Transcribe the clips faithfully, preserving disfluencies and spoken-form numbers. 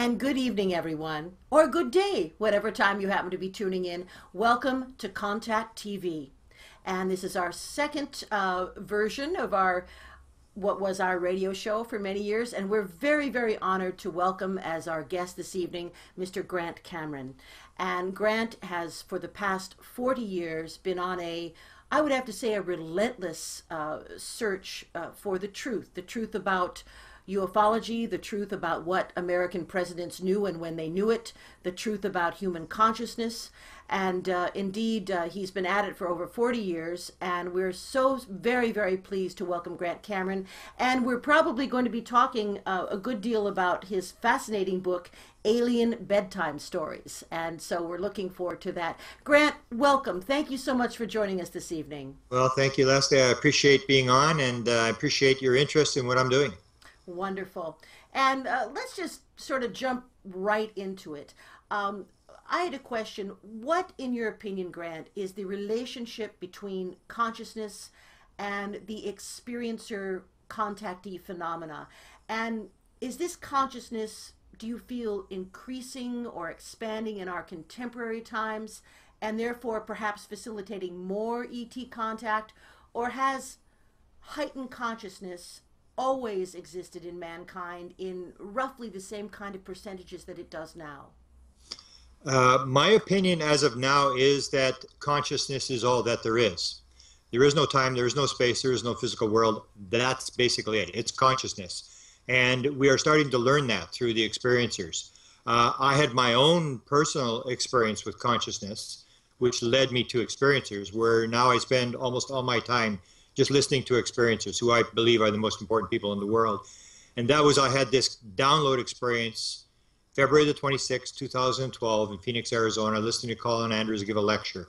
And good evening, everyone, or good day, whatever time you happen to be tuning in. Welcome to Contact T V. And this is our second uh, version of our what was our radio show for many years, and we're very, very honored to welcome as our guest this evening Mister Grant Cameron. And Grant has, for the past forty years, been on a, I would have to say, a relentless uh, search uh, for the truth, the truth about ufology, the truth about what American presidents knew and when they knew it, the truth about human consciousness. And uh, indeed, uh, he's been at it for over forty years, and we're so very, very pleased to welcome Grant Cameron. And we're probably going to be talking uh, a good deal about his fascinating book, Alien Bedtime Stories. And so we're looking forward to that. Grant, welcome. Thank you so much for joining us this evening. Well, thank you, Leslie. I appreciate being on, and uh, I appreciate your interest in what I'm doing. Wonderful. And uh, let's just sort of jump right into it. Um, I had a question. What, in your opinion, Grant, is the relationship between consciousness and the experiencer contactee phenomena? And is this consciousness, do you feel, increasing or expanding in our contemporary times, and therefore perhaps facilitating more E T contact? Or has heightened consciousness always existed in mankind in roughly the same kind of percentages that it does now? Uh, my opinion as of now is that consciousness is all that there is. There is no time, there is no space, there is no physical world. That's basically it. It's consciousness. And we are starting to learn that through the experiencers. Uh, I had my own personal experience with consciousness, which led me to experiencers, where now I spend almost all my time just listening to experiencers, who I believe are the most important people in the world. And that was, I had this download experience February the twenty-sixth, two thousand twelve in Phoenix, Arizona, listening to Colin Andrews give a lecture.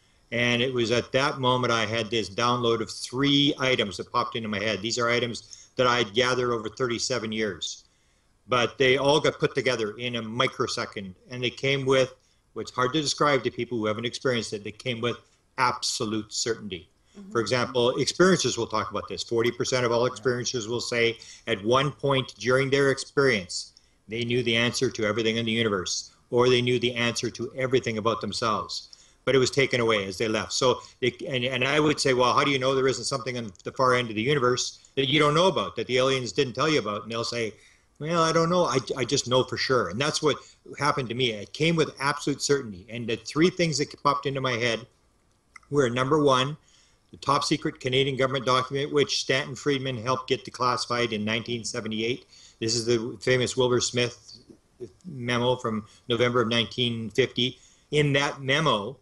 And it was at that moment I had this download of three items that popped into my head. These are items that I had gathered over thirty-seven years. But they all got put together in a microsecond. And they came with, what's hard to describe to people who haven't experienced it, they came with absolute certainty. For example, experiencers will talk about this. forty percent of all experiencers will say at one point during their experience, they knew the answer to everything in the universe, or they knew the answer to everything about themselves. But it was taken away as they left. So, it, and, and I would say, well, how do you know there isn't something on the far end of the universe that you don't know about, that the aliens didn't tell you about? And they'll say, well, I don't know. I, I just know for sure. And that's what happened to me. It came with absolute certainty. And the three things that popped into my head were, number one, the top secret Canadian government document, which Stanton Friedman helped get declassified in nineteen seventy-eight. This is the famous Wilbur Smith memo from November of nineteen fifty. In that memo,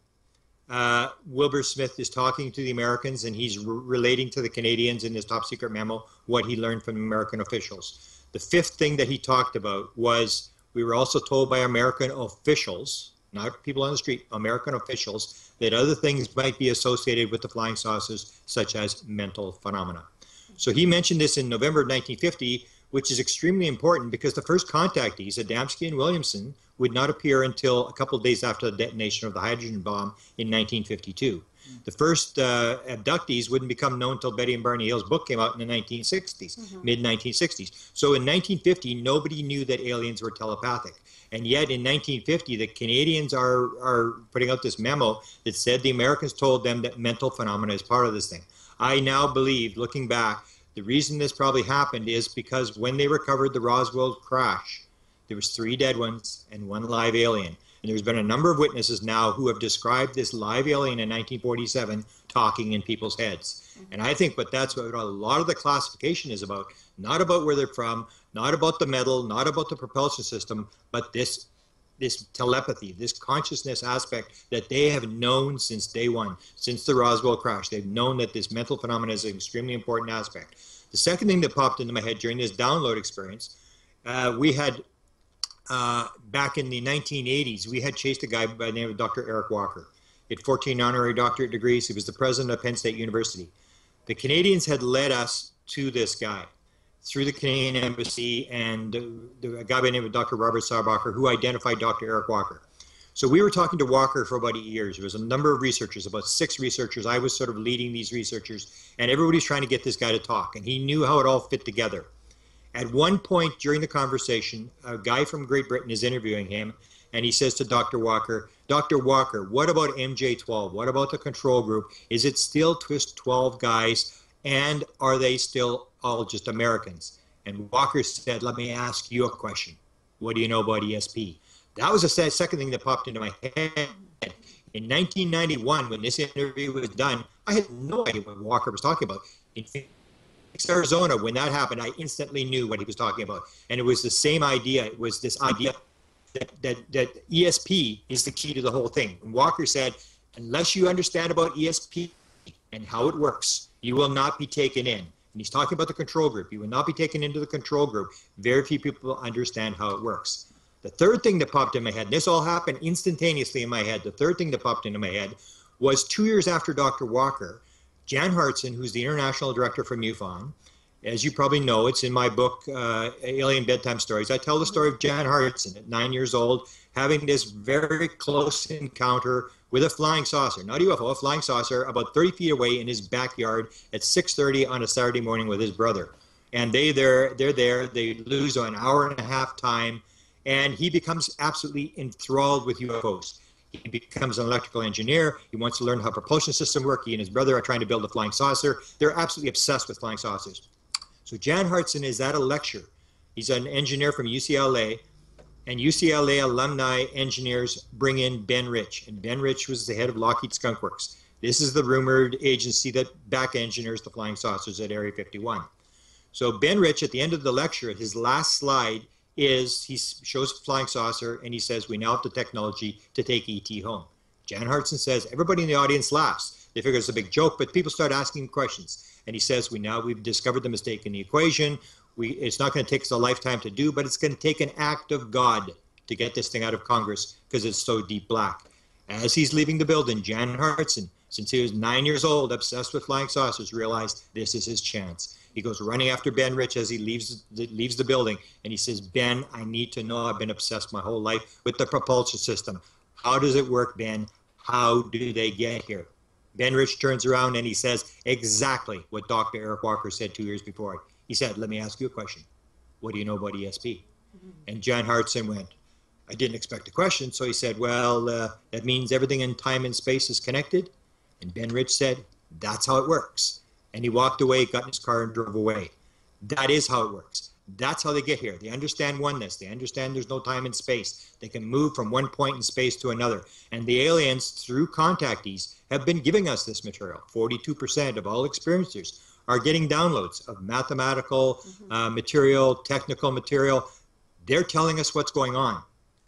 uh, Wilbur Smith is talking to the Americans, and he's re relating to the Canadians in his top secret memo what he learned from American officials. The fifth thing that he talked about was, we were also told by American officials, not people on the street, American officials, that other things might be associated with the flying saucers, such as mental phenomena. So he mentioned this in November of nineteen fifty, which is extremely important because the first contactees, Adamski and Williamson, would not appear until a couple of days after the detonation of the hydrogen bomb in nineteen fifty-two. The first uh, abductees wouldn't become known until Betty and Barney Hill's book came out in the nineteen sixties, mm-hmm. mid nineteen sixties. So in nineteen fifty, nobody knew that aliens were telepathic. And yet in nineteen fifty, the Canadians are, are putting out this memo that said the Americans told them that mental phenomena is part of this thing. I now believe, looking back, the reason this probably happened is because when they recovered the Roswell crash, there was three dead ones and one live alien. And there's been a number of witnesses now who have described this live alien in nineteen forty-seven talking in people's heads. And I think what that's what a lot of the classification is about, not about where they're from, not about the metal, not about the propulsion system, but this this telepathy, this consciousness aspect that they have known since day one, since the Roswell crash. They've known that this mental phenomenon is an extremely important aspect. The second thing that popped into my head during this download experience, uh, we had Uh, back in the nineteen eighties, we had chased a guy by the name of Doctor Eric Walker. He had fourteen honorary doctorate degrees. He was the president of Penn State University. The Canadians had led us to this guy through the Canadian Embassy, and uh, a guy by the name of Doctor Robert Sarbacher, who identified Doctor Eric Walker. So we were talking to Walker for about eight years. There was a number of researchers, about six researchers. I was sort of leading these researchers, and everybody's trying to get this guy to talk, and he knew how it all fit together. At one point during the conversation, a guy from Great Britain is interviewing him, and he says to Doctor Walker, Doctor Walker, what about M J twelve? What about the control group? Is it still Twist twelve guys, and are they still all just Americans? And Walker said, let me ask you a question. What do you know about E S P? That was the second thing that popped into my head. In nineteen ninety-one, when this interview was done, I had no idea what Walker was talking about. In Phoenix, Arizona, when that happened, I instantly knew what he was talking about. And it was the same idea. It was this idea that, that, that E S P is the key to the whole thing. And Walker said, unless you understand about E S P and how it works, you will not be taken in. And he's talking about the control group. You will not be taken into the control group. Very few people understand how it works. The third thing that popped in my head, and this all happened instantaneously in my head, the third thing that popped into my head was two years after Doctor Walker, Jan Hartson, who's the international director for MUFON, as you probably know, it's in my book, uh, Alien Bedtime Stories. I tell the story of Jan Hartson at nine years old, having this very close encounter with a flying saucer, not a U F O, a flying saucer, about thirty feet away in his backyard at six thirty on a Saturday morning with his brother. And they, they're, they're there, they lose an hour and a half time, and he becomes absolutely enthralled with U F Os. He becomes an electrical engineer. He wants to learn how propulsion system work. He and his brother are trying to build a flying saucer. They're absolutely obsessed with flying saucers. So Jan Hartson is at a lecture. He's an engineer from U C L A, and U C L A alumni engineers bring in Ben Rich. And Ben Rich was the head of Lockheed Skunk Works. This is the rumored agency that back engineers the flying saucers at Area fifty-one. So Ben Rich, at the end of the lecture, at his last slide, is he shows a flying saucer and he says, we now have the technology to take E T home. Jan Hartson says, everybody in the audience laughs. They figure it's a big joke, but people start asking questions. And he says, we now, we've discovered the mistake in the equation. We, it's not going to take us a lifetime to do, but it's going to take an act of God to get this thing out of Congress because it's so deep black. As he's leaving the building, Jan Hartson, since he was nine years old, obsessed with flying saucers, realized this is his chance. He goes running after Ben Rich as he leaves the, leaves the building, and he says, Ben, I need to know. I've been obsessed my whole life with the propulsion system. How does it work, Ben? How do they get here? Ben Rich turns around and he says exactly what Doctor Eric Walker said two years before. He said, let me ask you a question. What do you know about E S P? Mm-hmm. And Jan Hartson went, I didn't expect a question. So he said, well, uh, that means everything in time and space is connected. And Ben Rich said, that's how it works. And he walked away, got in his car and drove away. That is how it works. That's how they get here. They understand oneness. They understand there's no time and space. They can move from one point in space to another. And the aliens, through contactees, have been giving us this material. forty-two percent of all experiencers are getting downloads of mathematical mm-hmm. uh, material, technical material. They're telling us what's going on.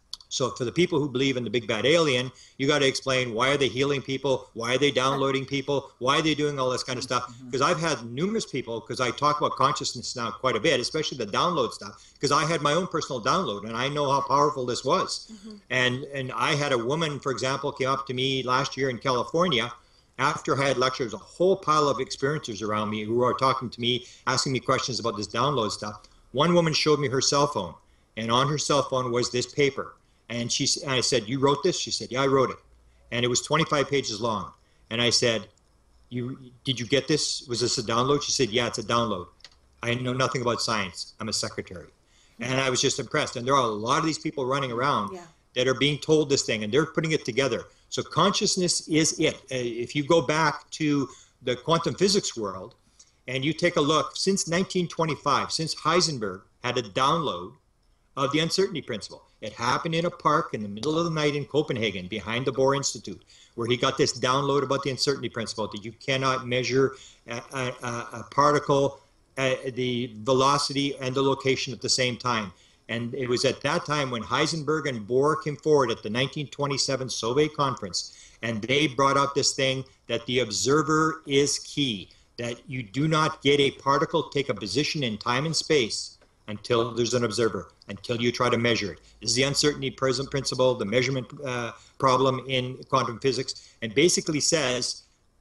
So for the people who believe in the big bad alien, you got to explain, why are they healing people? Why are they downloading people? Why are they doing all this kind of stuff? Because I've had numerous people, because I talk about consciousness now quite a bit, especially the download stuff, because I had my own personal download and I know how powerful this was. Mm-hmm. And, and I had a woman, for example, came up to me last year in California after I had lectures, a whole pile of experiencers around me who are talking to me, asking me questions about this download stuff. One woman showed me her cell phone, and on her cell phone was this paper. And she, and I said, you wrote this? She said, yeah, I wrote it. And it was twenty-five pages long. And I said, "You did you get this? Was this a download?" She said, yeah, it's a download. I know nothing about science. I'm a secretary. And I was just impressed. And there are a lot of these people running around yeah. that are being told this thing, and they're putting it together. So consciousness is it. Uh, if you go back to the quantum physics world, and you take a look, since nineteen twenty-five, since Heisenberg had a download of the uncertainty principle. It happened in a park in the middle of the night in Copenhagen behind the Bohr Institute, where he got this download about the uncertainty principle, that you cannot measure a, a, a particle, uh, the velocity and the location at the same time. And it was at that time when Heisenberg and Bohr came forward at the nineteen twenty-seven Soviet conference, and they brought out this thing that the observer is key, that you do not get a particle take a position in time and space until there's an observer, until you try to measure it. This is the uncertainty principle, the measurement uh, problem in quantum physics, and basically says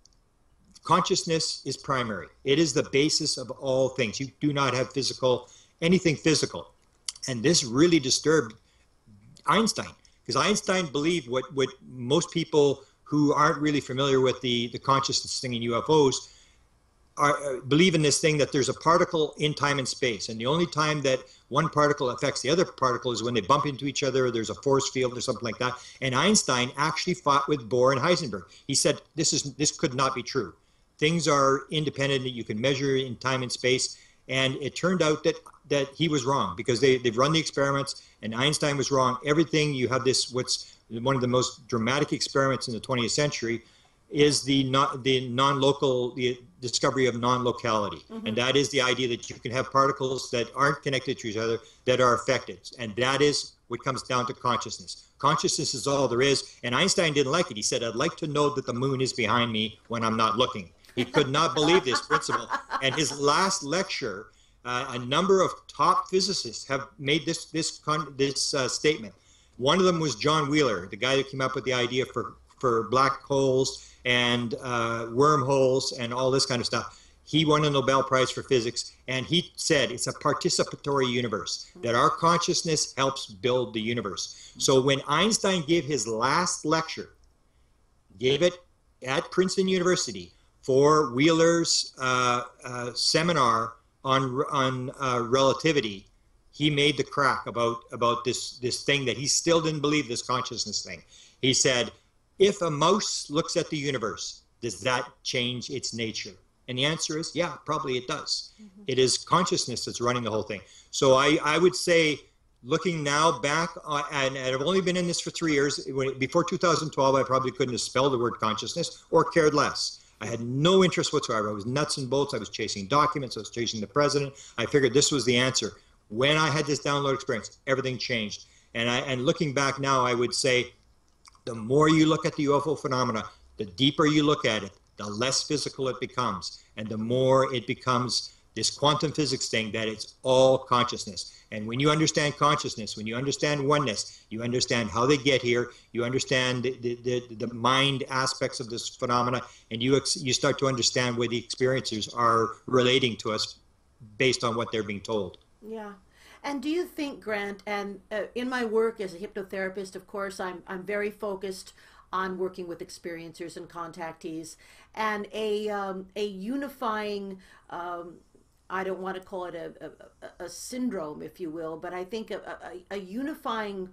consciousness is primary. It is the basis of all things. You do not have physical, anything physical. And this really disturbed Einstein, because Einstein believed what, what most people who aren't really familiar with the, the consciousness thing in U F Os, are, uh, believe in this thing that there's a particle in time and space, and the only time that one particle affects the other particle is when they bump into each other, or there's a force field or something like that. And Einstein actually fought with Bohr and Heisenberg. He said this is this could not be true. Things are independent that you can measure in time and space. And it turned out that that he was wrong, because they, they've run the experiments and Einstein was wrong. Everything, you have this, what's one of the most dramatic experiments in the twentieth century is the not the non-local, the discovery of non-locality. Mm-hmm. And that is the idea that you can have particles that aren't connected to each other that are affected. And that is what comes down to consciousness. Consciousness is all there is. And Einstein didn't like it. He said, I'd like to know that the moon is behind me when I'm not looking. He could not believe this principle. And his last lecture, uh, a number of top physicists have made this this this uh, statement. One of them was John Wheeler, the guy that came up with the idea for, for black holes and uh, wormholes and all this kind of stuff. He won a Nobel Prize for physics, and he said it's a participatory universe, that our consciousness helps build the universe. So when Einstein gave his last lecture, gave it at Princeton University, for Wheeler's uh, uh, seminar on on uh, relativity, he made the crack about about this this thing that he still didn't believe, this consciousness thing. He said, if a mouse looks at the universe, does that change its nature? And the answer is, yeah, probably it does. Mm-hmm. It is consciousness that's running the whole thing. So I, I would say, looking now back, uh, and, and I've only been in this for three years, when, before two thousand twelve, I probably couldn't have spelled the word consciousness or cared less. I had no interest whatsoever. I was nuts and bolts. I was chasing documents. I was chasing the president. I figured this was the answer. When I had this download experience, everything changed. And I, and looking back now, I would say, the more you look at the U F O phenomena, the deeper you look at it, the less physical it becomes, and the more it becomes this quantum physics thing that it's all consciousness. And when you understand consciousness, when you understand oneness, you understand how they get here, you understand the, the, the, the mind aspects of this phenomena, and you, ex you start to understand where the experiencers are relating to us based on what they're being told. Yeah. And do you think, Grant, and uh, in my work as a hypnotherapist, of course, I'm, I'm very focused on working with experiencers and contactees, and a, um, a unifying, um, I don't want to call it a, a, a syndrome, if you will, but I think a, a, a unifying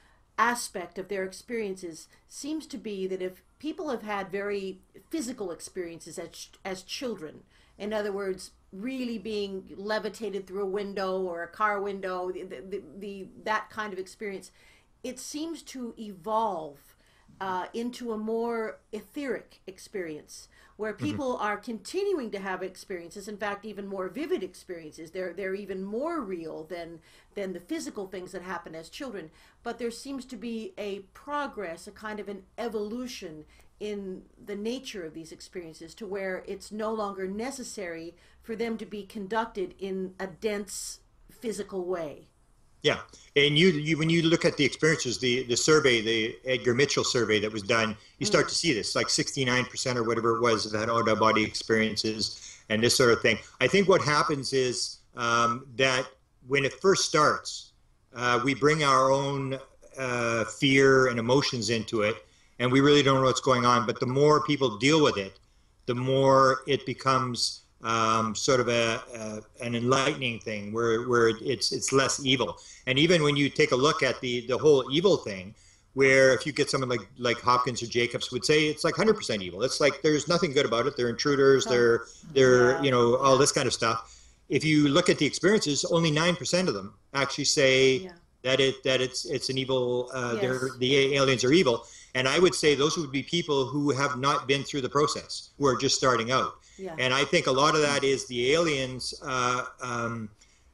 aspect of their experiences seems to be that if people have had very physical experiences as, as children, in other words, really being levitated through a window or a car window, the, the, the, that kind of experience, it seems to evolve uh, into a more etheric experience, where people mm-hmm. are continuing to have experiences, in fact, even more vivid experiences. They're, they're even more real than, than the physical things that happen as children. But there seems to be a progress, a kind of an evolution in the nature of these experiences, to where it's no longer necessary for them to be conducted in a dense physical way. Yeah, and you, you when you look at the experiences, the, the survey, the Edgar Mitchell survey that was done, you start mm. to see this, like sixty-nine percent or whatever it was have had out-of-body experiences and this sort of thing. I think what happens is um, that when it first starts, uh, we bring our own uh, fear and emotions into it, and we really don't know what's going on. But the more people deal with it, the more it becomes Um, sort of a, a an enlightening thing, where where it's it's less evil. And even when you take a look at the the whole evil thing, where if you get someone like like Hopkins or Jacobs would say it's like one hundred percent evil. It's like there's nothing good about it. They're intruders. They're they're yeah. you know, all this kind of stuff. If you look at the experiences, only nine percent of them actually say yeah. that it that it's it's an evil. Uh, yes. They're the aliens are evil. And I would say those would be people who have not been through the process, who are just starting out. Yeah. And I think a lot of that is the aliens uh, um,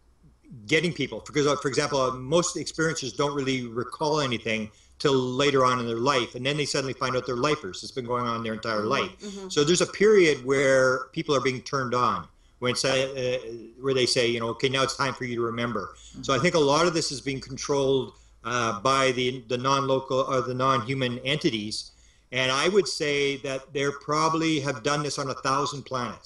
getting people. Because, for example, most experiencers don't really recall anything till later on in their life, and then they suddenly find out they're lifers. It's been going on their entire mm-hmm, life. Mm-hmm. So there's a period where people are being turned on, when it's, uh, where they say, you know, okay, now it's time for you to remember. Mm-hmm. So I think a lot of this is being controlled uh, by the, the non-local or the non-human entities. And I would say that they probably have done this on a thousand planets.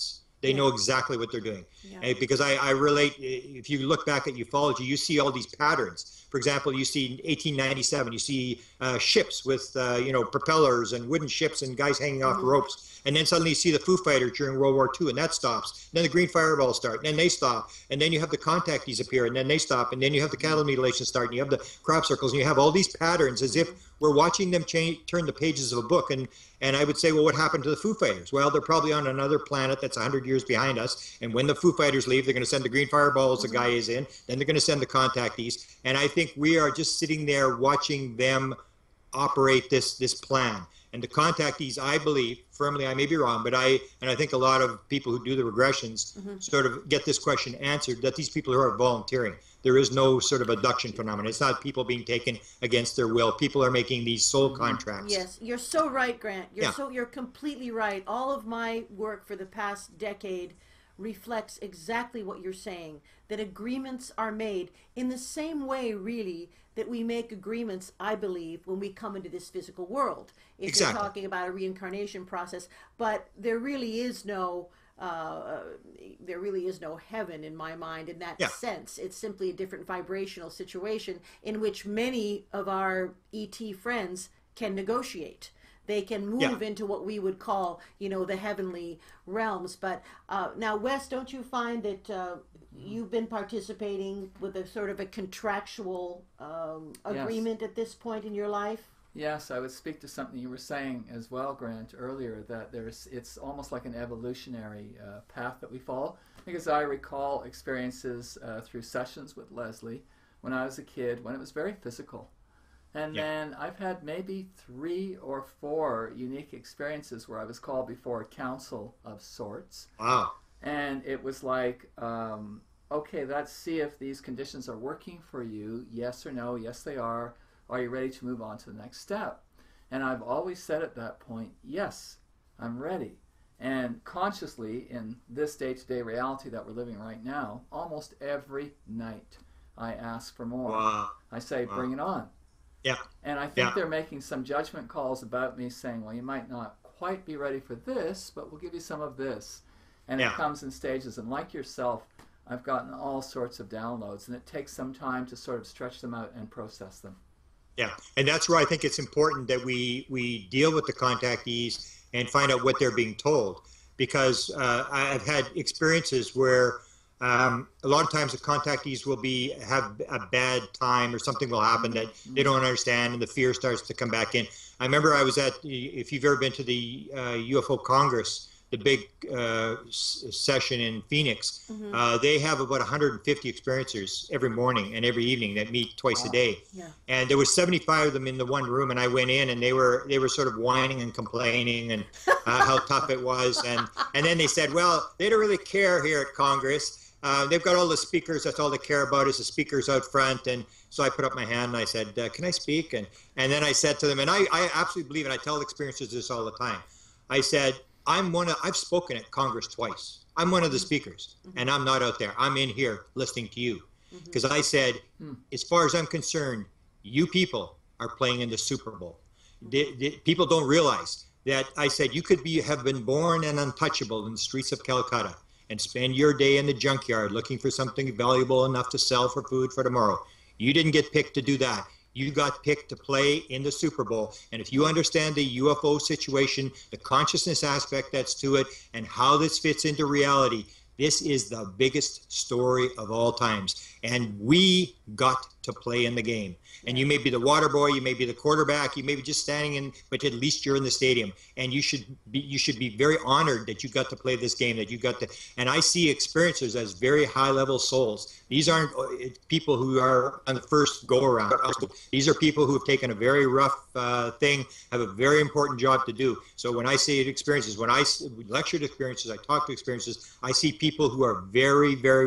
They yeah. know exactly what they're doing. Yeah. And because I, I relate, if you look back at ufology, you see all these patterns. For example, you see in eighteen ninety-seven, you see uh, ships with, uh, you know, propellers and wooden ships and guys hanging off mm-hmm. ropes. And then suddenly you see the Foo Fighters during World War Two, and that stops. And then the Green Fireballs start, and then they stop. And then you have the contactees appear, and then they stop. And then you have the cattle mutilation start, and you have the crop circles, and you have all these patterns as if we're watching them change, turn the pages of a book. And, and I would say, well, what happened to the Foo Fighters? Well, they're probably on another planet that's one hundred years behind us. And when the Foo Fighters leave, they're going to send the Green Fireballs, the guy is in. Then they're going to send the contactees. And I think we are just sitting there watching them operate this this plan. And the contactees, I believe, firmly, I may be wrong, but I, and I think a lot of people who do the regressions mm-hmm. sort of get this question answered, that these people who are volunteering, there is no sort of abduction phenomenon. It's not people being taken against their will. People are making these soul mm-hmm. contracts. Yes, you're so right, Grant. You're yeah. so, you're completely right. All of my work for the past decade reflects exactly what you're saying, that agreements are made in the same way, really, that we make agreements, I believe, when we come into this physical world. If exactly. you're talking about a reincarnation process, but there really is no, uh, there really is no heaven in my mind in that yeah. sense. It's simply a different vibrational situation in which many of our E T friends can negotiate. They can move yeah. into what we would call, you know, the heavenly realms. But uh, now, Wes, don't you find that uh, you've been participating with a sort of a contractual um, agreement yes. at this point in your life? Yes, I would speak to something you were saying as well, Grant, earlier, that there's it's almost like an evolutionary uh, path that we follow. Because I recall experiences uh, through sessions with Leslie when I was a kid, when it was very physical. And yeah. then I've had maybe three or four unique experiences where I was called before a council of sorts. Wow. And it was like, um, okay, let's see if these conditions are working for you. Yes or no? Yes, they are. Are you ready to move on to the next step? And I've always said at that point, yes, I'm ready. And consciously, in this day-to-day reality that we're living right now, almost every night I ask for more. Wow. I say, wow. bring it on. Yeah. And I think yeah. they're making some judgment calls about me saying, well, you might not quite be ready for this, but we'll give you some of this. And yeah. it comes in stages. And like yourself, I've gotten all sorts of downloads, and it takes some time to sort of stretch them out and process them. Yeah, and that's where I think it's important that we, we deal with the contactees and find out what they're being told. Because uh, I've had experiences where Um, a lot of times the contactees will be have a bad time, or something will happen that they don't understand, and the fear starts to come back in. I remember I was at, if you've ever been to the uh, U F O Congress, the big uh, s session in Phoenix, mm-hmm. uh, they have about one hundred fifty experiencers every morning and every evening that meet twice wow. a day. Yeah. And there was seventy-five of them in the one room, and I went in, and they were they were sort of whining and complaining and uh, how tough it was, and and then they said, well, they don't really care here at Congress. Uh, they've got all the speakers. That's all they care about is the speakers out front. And so I put up my hand and I said, uh, can I speak? And and then I said to them, and I, I absolutely believe it. I tell experiencers this all the time. I said, I'm one of, I've spoken at Congress twice. I'm one of the speakers, mm-hmm. and I'm not out there. I'm in here listening to you. Because mm-hmm. I said, mm. as far as I'm concerned, you people are playing in the Super Bowl. Mm-hmm. the, the, people don't realize that I said you could be have been born and untouchable in the streets of Calcutta and spend your day in the junkyard looking for something valuable enough to sell for food for tomorrow. You didn't get picked to do that. You got picked to play in the Super Bowl. And if you understand the U F O situation, the consciousness aspect that's to it, and how this fits into reality, this is the biggest story of all times. And we got to play in the game. And you may be the water boy, you may be the quarterback, you may be just standing in, but at least you're in the stadium. And you should be you should be very honored that you got to play this game, that you got to. And I see experiencers as very high-level souls. These aren't people who are on the first go-around. These are people who have taken a very rough uh, thing, have a very important job to do. So when I say experiences, when I lecture to experiences, I talk to experiences, I see people who are very, very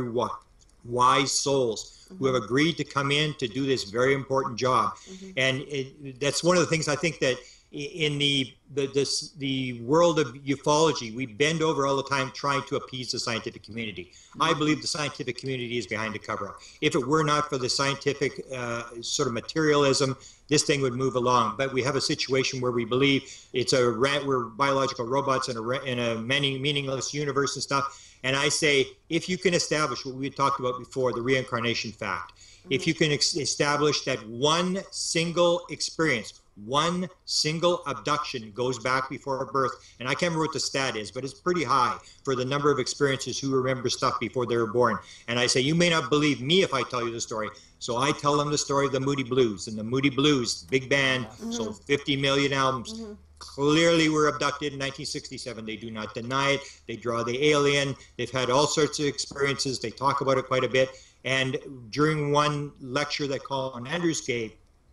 wise souls, mm-hmm. who have agreed to come in to do this very important job. Mm-hmm. And it, that's one of the things I think that in the, the, this, the world of ufology, we bend over all the time trying to appease the scientific community. Mm-hmm. I believe the scientific community is behind the cover-up. If it were not for the scientific uh, sort of materialism, this thing would move along. But we have a situation where we believe it's a we're biological robots in a, in a many meaningless universe and stuff. And I say, if you can establish what we had talked about before, the reincarnation fact, mm-hmm. if you can ex- establish that one single experience, one single abduction goes back before birth, and I can't remember what the stat is, but it's pretty high for the number of experiences who remember stuff before they were born. And I say, you may not believe me if I tell you the story. So I tell them the story of the Moody Blues. And the Moody Blues, big band, mm-hmm. sold fifty million albums. Mm-hmm. Clearly were abducted in nineteen sixty-seven. They do not deny it. They draw the alien. They've had all sorts of experiences. They talk about it quite a bit. And during one lecture that Colin Andrews gave,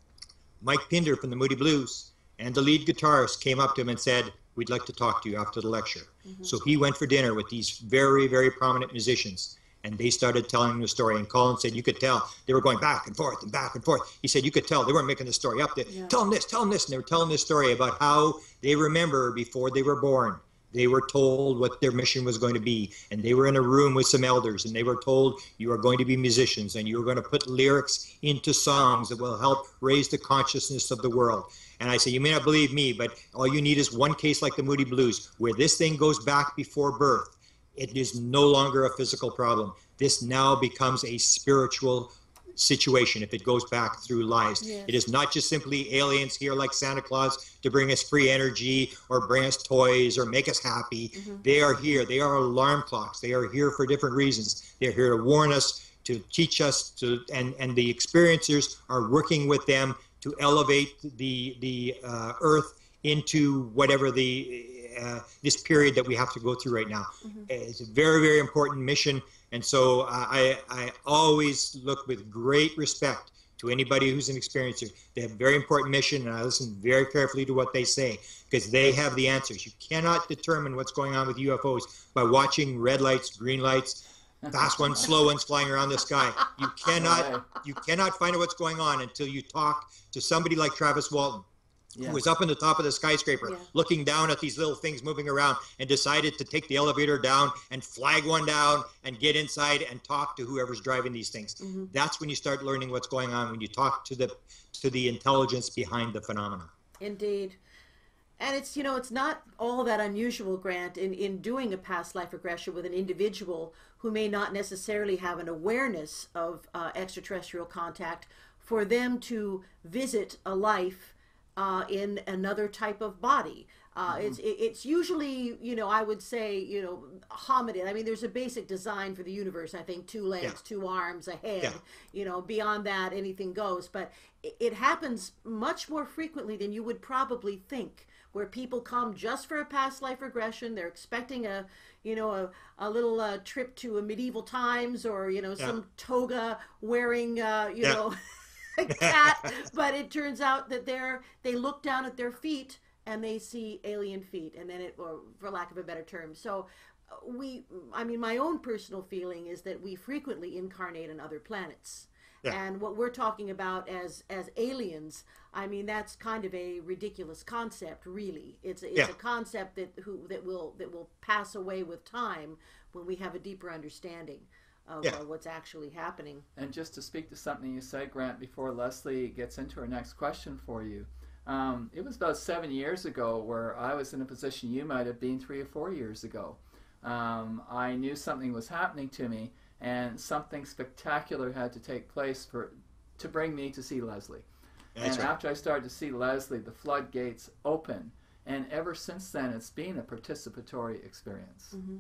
Mike Pinder from the Moody Blues and the lead guitarist came up to him and said, we'd like to talk to you after the lecture. Mm-hmm. So he went for dinner with these very, very prominent musicians. And they started telling him the story. And Colin said, you could tell they were going back and forth and back and forth. He said, you could tell they weren't making the story up. They, yeah. Tell them this, tell them this. And they were telling this story about how they remember before they were born. They were told what their mission was going to be. And they were in a room with some elders. And they were told, you are going to be musicians. And you are going to put lyrics into songs that will help raise the consciousness of the world. And I say, you may not believe me, but all you need is one case like the Moody Blues, where this thing goes back before birth. It is no longer a physical problem. This now becomes a spiritual situation if it goes back through lives. Yes. It is not just simply aliens here like Santa Claus to bring us free energy or bring us toys or make us happy. Mm-hmm. They are here. They are alarm clocks. They are here for different reasons. They're here to warn us, to teach us, to, and, and the experiencers are working with them to elevate the, the uh, earth into whatever the Uh, this period that we have to go through right now. Mm-hmm. It's a very, very important mission. And so uh, I, I always look with great respect to anybody who's an experiencer. They have a very important mission, and I listen very carefully to what they say because they have the answers. You cannot determine what's going on with U F Os by watching red lights, green lights, fast ones, slow ones flying around the sky. You cannot, you cannot find out what's going on until you talk to somebody like Travis Walton. Yeah. Who was up in the top of the skyscraper, yeah. looking down at these little things moving around, and decided to take the elevator down and flag one down and get inside and talk to whoever's driving these things. Mm-hmm. That's when you start learning what's going on, when you talk to the to the intelligence behind the phenomena. Indeed. And it's, you know, it's not all that unusual, Grant, in, in doing a past life regression with an individual who may not necessarily have an awareness of uh, extraterrestrial contact, for them to visit a life Uh, in another type of body. Uh, mm-hmm. It's it, it's usually, you know, I would say, you know, hominid. I mean, there's a basic design for the universe. I think two legs, yeah. two arms, a head. Yeah. You know, beyond that, anything goes. But it, it happens much more frequently than you would probably think, where people come just for a past life regression. They're expecting a, you know, a, a little uh, trip to a medieval times, or, you know, yeah. some toga wearing, uh, you yeah. know, a cat, but it turns out that they're they look down at their feet and they see alien feet, and then it, or for lack of a better term. So we, I mean, my own personal feeling is that we frequently incarnate on other planets. Yeah. And what we're talking about as as aliens, I mean, that's kind of a ridiculous concept, really. It's a, it's yeah. a concept that who that will that will pass away with time when we have a deeper understanding of yeah. uh, what's actually happening. And just to speak to something you said, Grant, before Leslie gets into her next question for you, um, it was about seven years ago where I was in a position you might have been three or four years ago. Um, I knew something was happening to me, and something spectacular had to take place for to bring me to see Leslie. That's and right. After I started to see Leslie, the floodgates open, and ever since then it's been a participatory experience. Mm-hmm.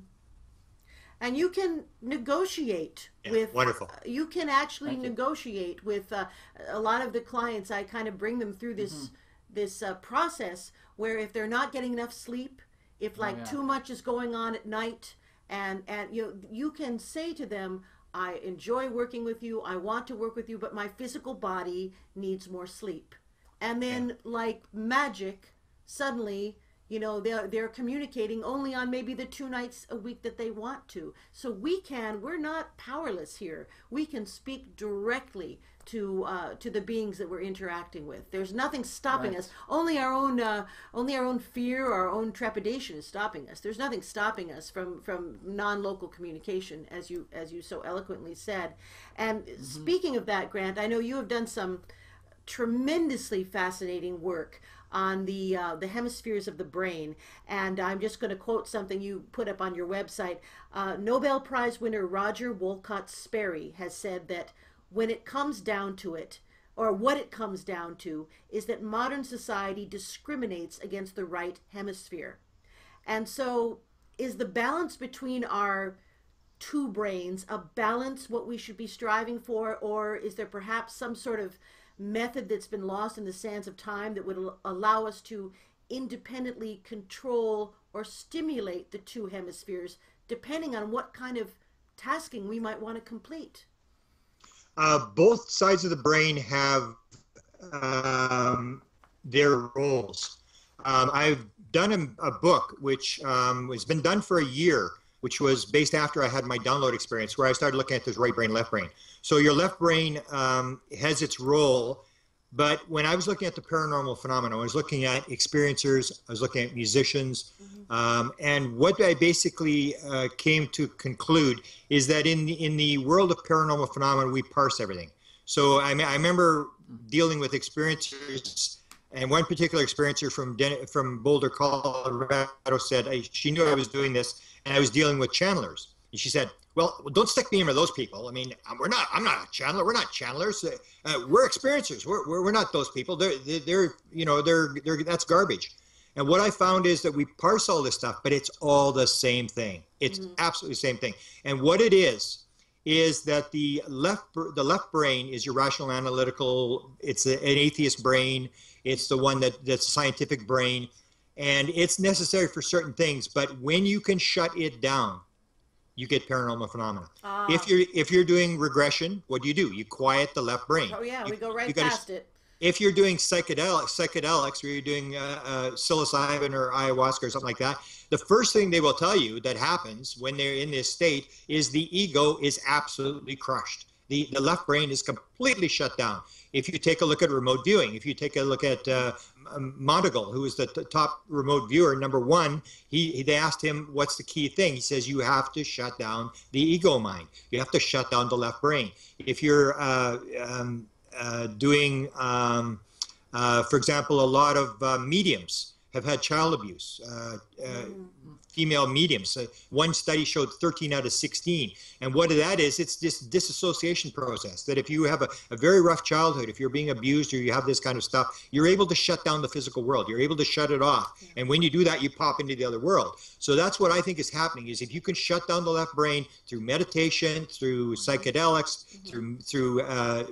And you can negotiate yeah, with, wonderful. Uh, you can actually Thank negotiate you. with uh, a lot of the clients. I kind of bring them through this mm-hmm. this uh, process where if they're not getting enough sleep, if like oh, yeah. too much is going on at night, and, and you know, you can say to them, I enjoy working with you, I want to work with you, but my physical body needs more sleep. And then yeah. like magic, suddenly, you know, they're, they're communicating only on maybe the two nights a week that they want to. So we can, we're not powerless here. We can speak directly to uh, to the beings that we're interacting with. There's nothing stopping right. us. Only our own uh, only our own fear, our own trepidation is stopping us. There's nothing stopping us from, from non-local communication, as you as you so eloquently said. And mm-hmm. speaking of that, Grant, I know you have done some tremendously fascinating work on the uh, the hemispheres of the brain. And I'm just going to quote something you put up on your website. Uh, Nobel Prize winner Roger Wolcott Sperry has said that when it comes down to it, or what it comes down to, is that modern society discriminates against the right hemisphere. And so is the balance between our two brains a balance what we should be striving for, or is there perhaps some sort of method that's been lost in the sands of time that would al- allow us to independently control or stimulate the two hemispheres depending on what kind of tasking we might want to complete? Uh, both sides of the brain have um, their roles. Um, I've done a, a book which um, has been done for a year, which was based after I had my download experience, where I started looking at this right brain, left brain. So your left brain um, has its role, but when I was looking at the paranormal phenomena, I was looking at experiencers, I was looking at musicians, mm-hmm. um, and what I basically uh, came to conclude is that in the, in the world of paranormal phenomena, we parse everything. So I, I remember dealing with experiencers, and one particular experiencer from Den- from Boulder, Colorado said I, she knew I was doing this, and I was dealing with channelers. And she said, well, don't stick me in with those people. I mean, we're not, I'm not a channeler. We're not channelers. Uh, we're experiencers. We're, we're, we're not those people. They're, they're, they're, you know, they're, they're, that's garbage. And what I found is that we parse all this stuff, but it's all the same thing. It's mm-hmm. absolutely the same thing. And what it is, is that the left, the left brain is your rational analytical, it's a, an atheist brain. It's the one that, that's a scientific brain. And it's necessary for certain things, but when you can shut it down, you get paranormal phenomena. Ah. If you're if you're doing regression, what do you do? You quiet the left brain. Oh yeah, you, we go right gotta, past it. If you're doing psychedelic psychedelics, or you're doing uh, uh, psilocybin or ayahuasca or something like that, the first thing they will tell you that happens when they're in this state is the ego is absolutely crushed. The the left brain is completely shut down. If you take a look at remote viewing, if you take a look at uh, Monteagle, who is the t- top remote viewer, number one, he, he they asked him, what's the key thing? He says, you have to shut down the ego mind. You have to shut down the left brain. If you're uh, um, uh, doing, um, uh, for example, a lot of uh, mediums have had child abuse, uh, uh, mm. female mediums. Uh, one study showed thirteen out of sixteen. And what that is, it's this disassociation process, that if you have a, a very rough childhood, if you're being abused or you have this kind of stuff, you're able to shut down the physical world. You're able to shut it off. Yeah. And when you do that, you pop into the other world. So that's what I think is happening, is if you can shut down the left brain through meditation, through psychedelics, mm-hmm. through, through uh,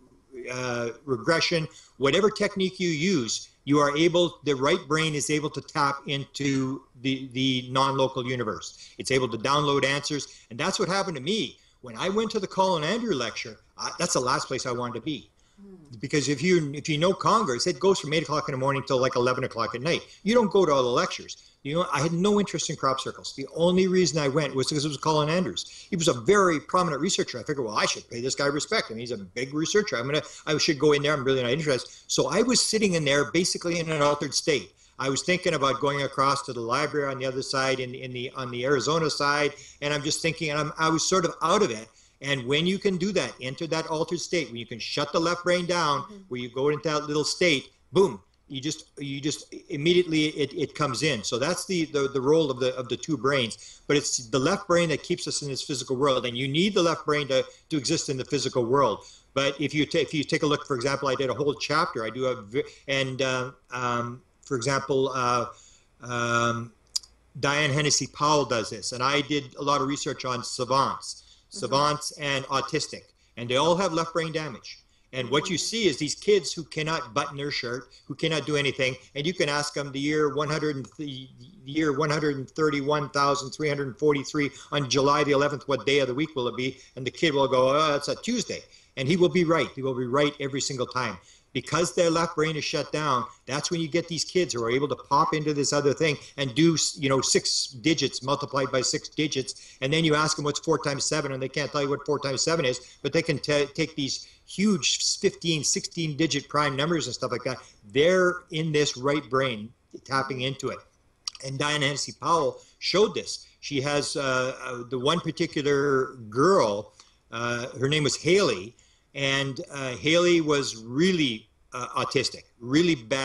uh, regression, whatever technique you use, you are able, the right brain is able to tap into the, the non-local universe. It's able to download answers. And that's what happened to me. When I went to the Colin Andrew lecture, I, that's the last place I wanted to be. Mm. Because if you if you know Congress, it goes from eight o'clock in the morning till like eleven o'clock at night. You don't go to all the lectures. You know, I had no interest in crop circles. The only reason I went was because it was Colin Andrews. He was a very prominent researcher. I figured, well, I should pay this guy respect. I mean, he's a big researcher. I'm gonna, I should go in there. I'm really not interested. So I was sitting in there basically in an altered state. I was thinking about going across to the library on the other side, in, in the on the Arizona side, and I'm just thinking, and I'm, I was sort of out of it. And when you can do that, enter that altered state, when you can shut the left brain down, mm-hmm. where you go into that little state, boom. You just you just immediately it, it comes in. So that's the, the the role of the of the two brains. But it's the left brain that keeps us in this physical world, and you need the left brain to, to exist in the physical world. But if you take if you take a look, for example, I did a whole chapter. I do a and uh, um, for example, uh, um, Diane Hennessy Powell does this, and I did a lot of research on savants, mm-hmm. savants and autistic, and they all have left brain damage. And what you see is these kids who cannot button their shirt, who cannot do anything, and you can ask them the year one hundred, the year one hundred thirty-one thousand three hundred forty-three on July the eleventh, what day of the week will it be? And the kid will go, oh, it's a Tuesday. And he will be right. He will be right every single time. Because their left brain is shut down, that's when you get these kids who are able to pop into this other thing and do, you know, six digits multiplied by six digits. And then you ask them what's four times seven, and they can't tell you what four times seven is, but they can t- take these huge fifteen, sixteen digit prime numbers and stuff like that. They're in this right brain, tapping into it. And Diane Hennessy Powell showed this. She has uh, uh, the one particular girl, uh, her name was Haley, and uh, Haley was really uh, autistic, really bad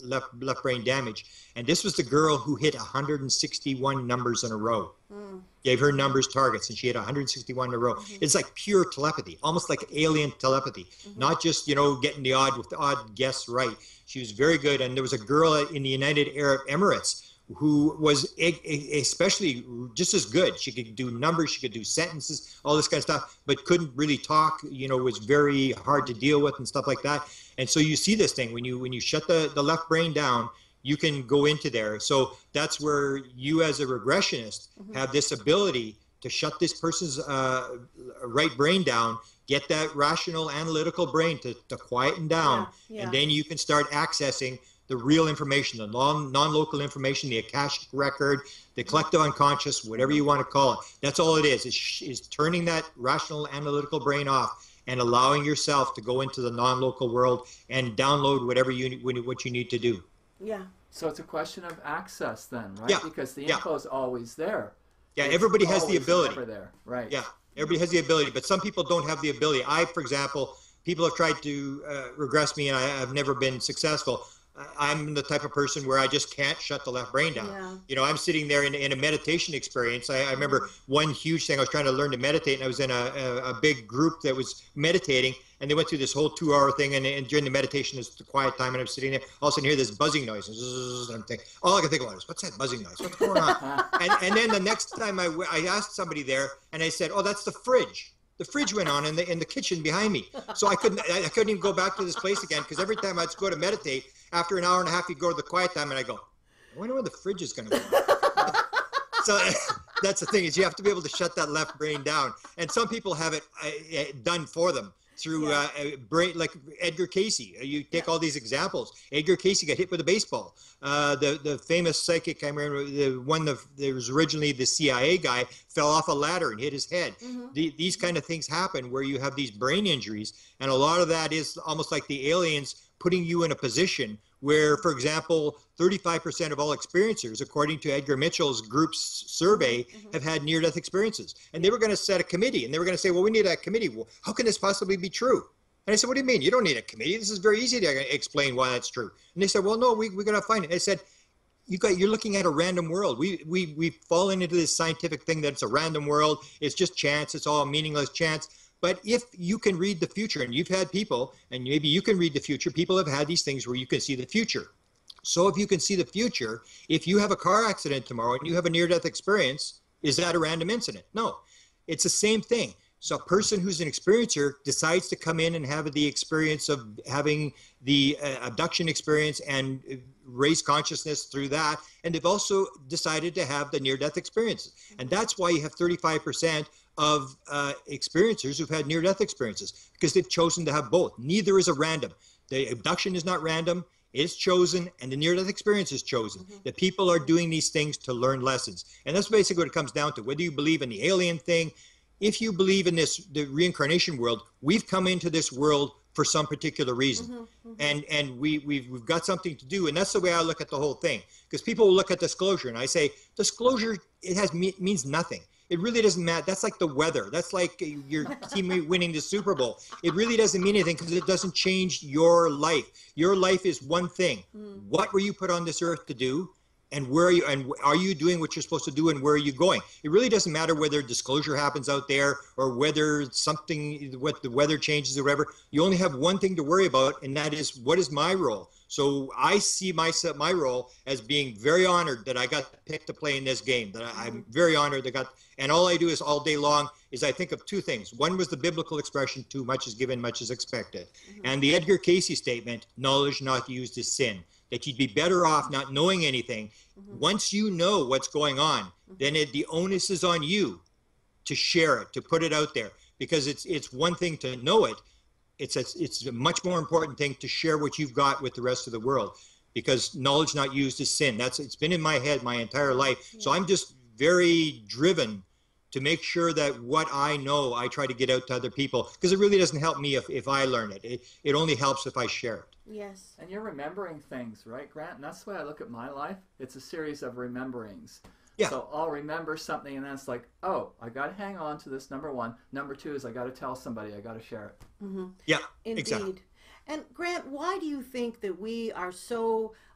left left brain damage. And this was the girl who hit one hundred sixty-one numbers in a row. Mm. Gave her numbers targets, and she hit one hundred sixty-one in a row. Mm-hmm. It's like pure telepathy, almost like alien telepathy. Mm-hmm. Not just, you know, getting the odd with the odd guess right. She was very good. And there was a girl in the United Arab Emirates who was especially just as good. She could do numbers, she could do sentences, all this kind of stuff, but couldn't really talk, you know, was very hard to deal with and stuff like that. And so you see this thing, when you when you shut the, the left brain down, you can go into there. So that's where you as a regressionist mm-hmm. have this ability to shut this person's uh, right brain down, get that rational analytical brain to, to quieten down, yeah, yeah. and then you can start accessing the real information, the non, non-local information, the Akashic record, the collective unconscious, whatever you want to call it. That's all it is, is, is turning that rational analytical brain off and allowing yourself to go into the non-local world and download whatever you what you need to do. Yeah. So it's a question of access then, right? Yeah. Because the yeah. info is always there. Yeah, it's everybody has the ability. There. Right. Yeah, everybody has the ability, but some people don't have the ability. I, for example, people have tried to uh, regress me, and I, I've never been successful. I'm the type of person where I just can't shut the left brain down. Yeah. You know, I'm sitting there in, in a meditation experience. I, I remember one huge thing, I was trying to learn to meditate, and I was in a, a, a big group that was meditating, and they went through this whole two hour thing, and, and during the meditation, it's the quiet time, and I'm sitting there, all of a sudden I hear this buzzing noise, and I'm thinking, all I can think about is, what's that buzzing noise? What's going on? and, and then the next time I, I asked somebody there, and I said, oh, that's the fridge. The fridge went on in the in the kitchen behind me, so I couldn't I, I couldn't even go back to this place again, because every time I'd go to meditate, after an hour and a half, you'd go to the quiet time, and I go, I wonder when the fridge is going to go. So that's the thing, is you have to be able to shut that left brain down, and some people have it uh, done for them through yeah. uh, brain, like Edgar Casey. You take yeah. all these examples. Edgar Casey got hit with a baseball. Uh, the the famous psychic, I remember the one that there was originally the C I A guy, fell off a ladder and hit his head. Mm-hmm. the, these kind of things happen where you have these brain injuries, and a lot of that is almost like the aliens putting you in a position where, for example, thirty-five percent of all experiencers, according to Edgar Mitchell's group's survey, mm-hmm. have had near-death experiences. And they were going to set a committee, and they were going to say, well, we need a committee. Well, how can this possibly be true? And I said, what do you mean? You don't need a committee. This is very easy to explain why that's true. And they said, well, no, we, we're going to find it. And I said, you got, you're looking at a random world. We, we, we've fallen into this scientific thing that it's a random world. It's just chance. It's all meaningless chance. But if you can read the future, and you've had people, and maybe you can read the future, people have had these things where you can see the future. So if you can see the future, if you have a car accident tomorrow and you have a near-death experience, is that a random incident? No, it's the same thing. So a person who's an experiencer decides to come in and have the experience of having the uh, abduction experience and raise consciousness through that. And they've also decided to have the near-death experiences. And that's why you have thirty-five percent of uh, experiencers who've had near-death experiences, because they've chosen to have both. Neither is a random. The abduction is not random. It's chosen, and the near-death experience is chosen. Mm-hmm. The people are doing these things to learn lessons. And that's basically what it comes down to. Whether you believe in the alien thing, if you believe in this, the reincarnation world, we've come into this world for some particular reason. Mm-hmm, mm-hmm. And and we, we've, we've got something to do. And that's the way I look at the whole thing. Because people will look at disclosure, and I say, disclosure, it has means nothing. It really doesn't matter. That's like the weather. That's like your team winning the Super Bowl. It really doesn't mean anything because it doesn't change your life. Your life is one thing. Mm. What were you put on this earth to do? And where are you, and are you doing what you're supposed to do, and where are you going? It really doesn't matter whether disclosure happens out there or whether something, what the weather changes or whatever. You only have one thing to worry about, and that is, what is my role? So I see myself, my role as being very honored that I got picked to play in this game, that I, I'm very honored that I got, and all I do is all day long is I think of two things. One was the biblical expression, too much is given, much is expected. Mm-hmm. And the Edgar Casey statement, knowledge not used is sin. That you'd be better off not knowing anything. Mm-hmm. Once you know what's going on, mm-hmm. then it, the onus is on you to share it, to put it out there. Because it's it's one thing to know it. It's a, it's a much more important thing to share what you've got with the rest of the world. Because knowledge not used is sin. That's It's been in my head my entire life. Yeah. So I'm just very driven to make sure that what I know, I try to get out to other people. Because it really doesn't help me if, if I learn it. it. It only helps if I share it. Yes. And you're remembering things, right, Grant? And that's the way I look at my life. It's a series of rememberings. Yeah. So I'll remember something, and then it's like, oh, I got to hang on to this, number one. Number two is I got to tell somebody. I got to share it. Mm-hmm. Yeah, Indeed. exactly. And Grant, why do you think that we are so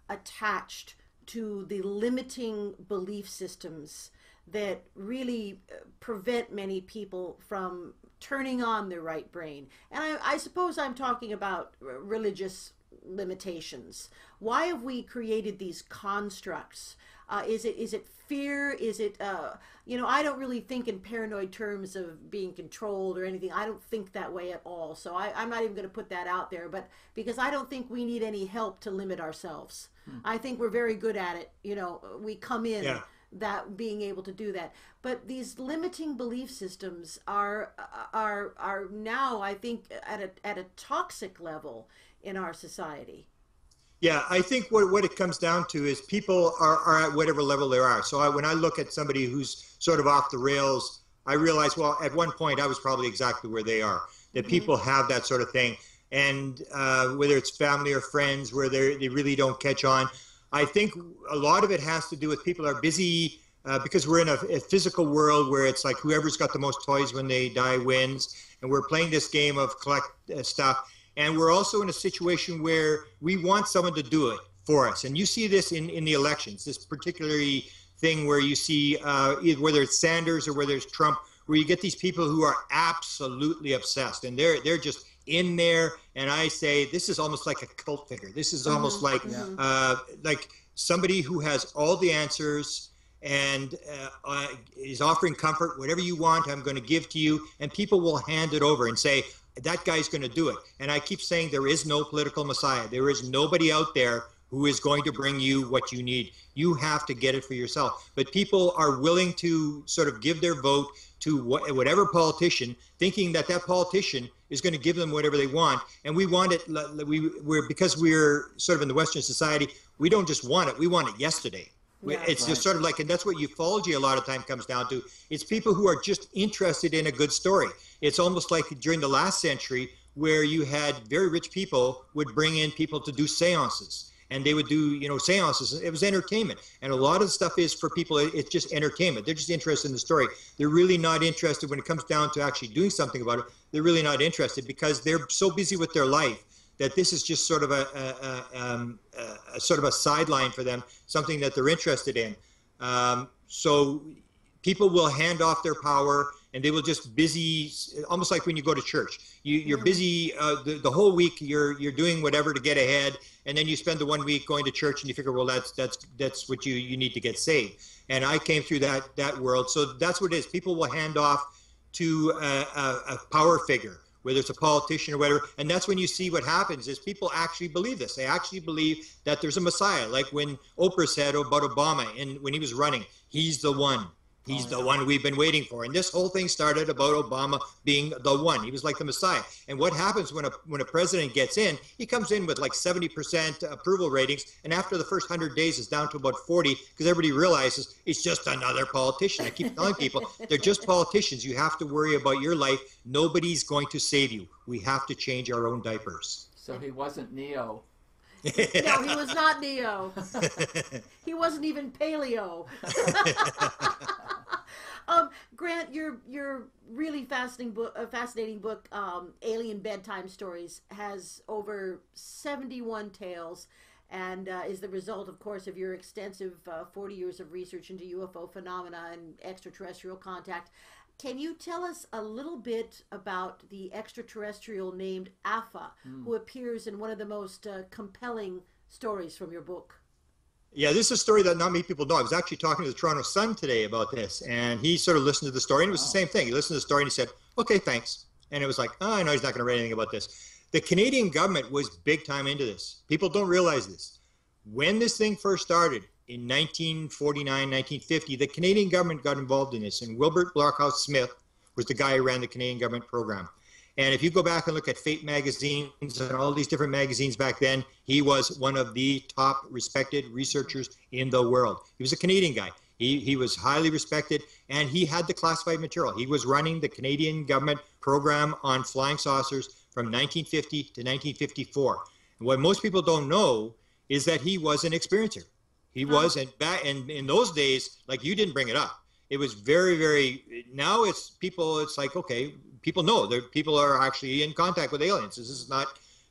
attached to the limiting belief systems that really prevent many people from turning on their right brain. And I, I suppose I'm talking about religious limitations. Why have we created these constructs? Uh, is it is it fear? Is it, uh, you know, I don't really think in paranoid terms of being controlled or anything. I don't think that way at all. So I, I'm not even going to put that out there, but because I don't think we need any help to limit ourselves. Hmm. I think we're very good at it. You know, we come in yeah. that being able to do that. But these limiting belief systems are are are now, I think, at a at a toxic level in our society. Yeah, I think what, what it comes down to is people are, are at whatever level they are. So I, when I look at somebody who's sort of off the rails, I realize, well, at one point I was probably exactly where they are, that mm-hmm. people have that sort of thing. And uh, whether it's family or friends where they they really don't catch on, I think a lot of it has to do with people are busy uh, because we're in a, a physical world where it's like whoever's got the most toys when they die wins. And we're playing this game of collect uh, stuff. And we're also in a situation where we want someone to do it for us. And you see this in, in the elections, this particularly thing where you see uh, either whether it's Sanders or whether it's Trump, where you get these people who are absolutely obsessed and they're they're just in there. And I say, this is almost like a cult figure. This is almost mm-hmm. like yeah. uh, like somebody who has all the answers and uh, uh, is offering comfort. Whatever you want, I'm going to give to you. And people will hand it over and say, that guy's going to do it. And I keep saying there is no political messiah. There is nobody out there who is going to bring you what you need. You have to get it for yourself. But people are willing to sort of give their vote to wh- whatever politician, thinking that that politician is going to give them whatever they want. And we want it, we, we're, because we're sort of in the Western society, we don't just want it, we want it yesterday. Yeah, it's right. just sort of like, and that's what ufology a lot of time comes down to. It's people who are just interested in a good story. It's almost like during the last century where you had very rich people would bring in people to do seances, and they would do, you know, seances. It was entertainment. And a lot of stuff is for people, it's just entertainment. They're just interested in the story. They're really not interested when it comes down to actually doing something about it. They're really not interested because they're so busy with their life that this is just sort of a, a, a, um, a, a sort of a sideline for them, something that they're interested in. Um, so people will hand off their power, and they will just busy, almost like when you go to church. You, you're busy uh, the, the whole week. You're you're doing whatever to get ahead, and then you spend the one week going to church, and you figure, well, that's that's that's what you you need to get saved. And I came through that that world, so that's what it is. People will hand off to a, a, a power figure, whether it's a politician or whatever. And that's when you see what happens is people actually believe this. They actually believe that there's a Messiah. Like when Oprah said about Obama and when he was running, he's the one. He's oh, the yeah. one we've been waiting for. And this whole thing started about Obama being the one. He was like the Messiah. And what happens when a when a president gets in, he comes in with like seventy percent approval ratings. And after the first one hundred days, it's down to about forty because everybody realizes it's just another politician. I keep telling people, they're just politicians. You have to worry about your life. Nobody's going to save you. We have to change our own diapers. So he wasn't Neo. No, he was not Neo. He wasn't even paleo. um, Grant, your your really fascinating book, uh, fascinating book, um, Alien Bedtime Stories, has over seventy-one tales, and uh, is the result, of course, of your extensive uh, forty years of research into U F O phenomena and extraterrestrial contact. Can you tell us a little bit about the extraterrestrial named Afa, mm. who appears in one of the most uh, compelling stories from your book? Yeah, this is a story that not many people know. I was actually talking to the Toronto Sun today about this, and he sort of listened to the story, and it was wow. the same thing. He listened to the story, and he said, okay, thanks. And it was like, oh, I know he's not going to write anything about this. The Canadian government was big time into this. People don't realize this. When this thing first started, in nineteen forty-nine, nineteen fifty, the Canadian government got involved in this, and Wilbert Blockhouse Smith was the guy who ran the Canadian government program. And if you go back and look at Fate magazines and all these different magazines back then, he was one of the top respected researchers in the world. He was a Canadian guy. He, he was highly respected, and he had the classified material. He was running the Canadian government program on flying saucers from nineteen fifty to nineteen fifty-four. And what most people don't know is that he was an experiencer. He was, and back and in those days, like you didn't bring it up. It was very, very. Now it's people. It's like okay, people know that people are actually in contact with aliens. This is not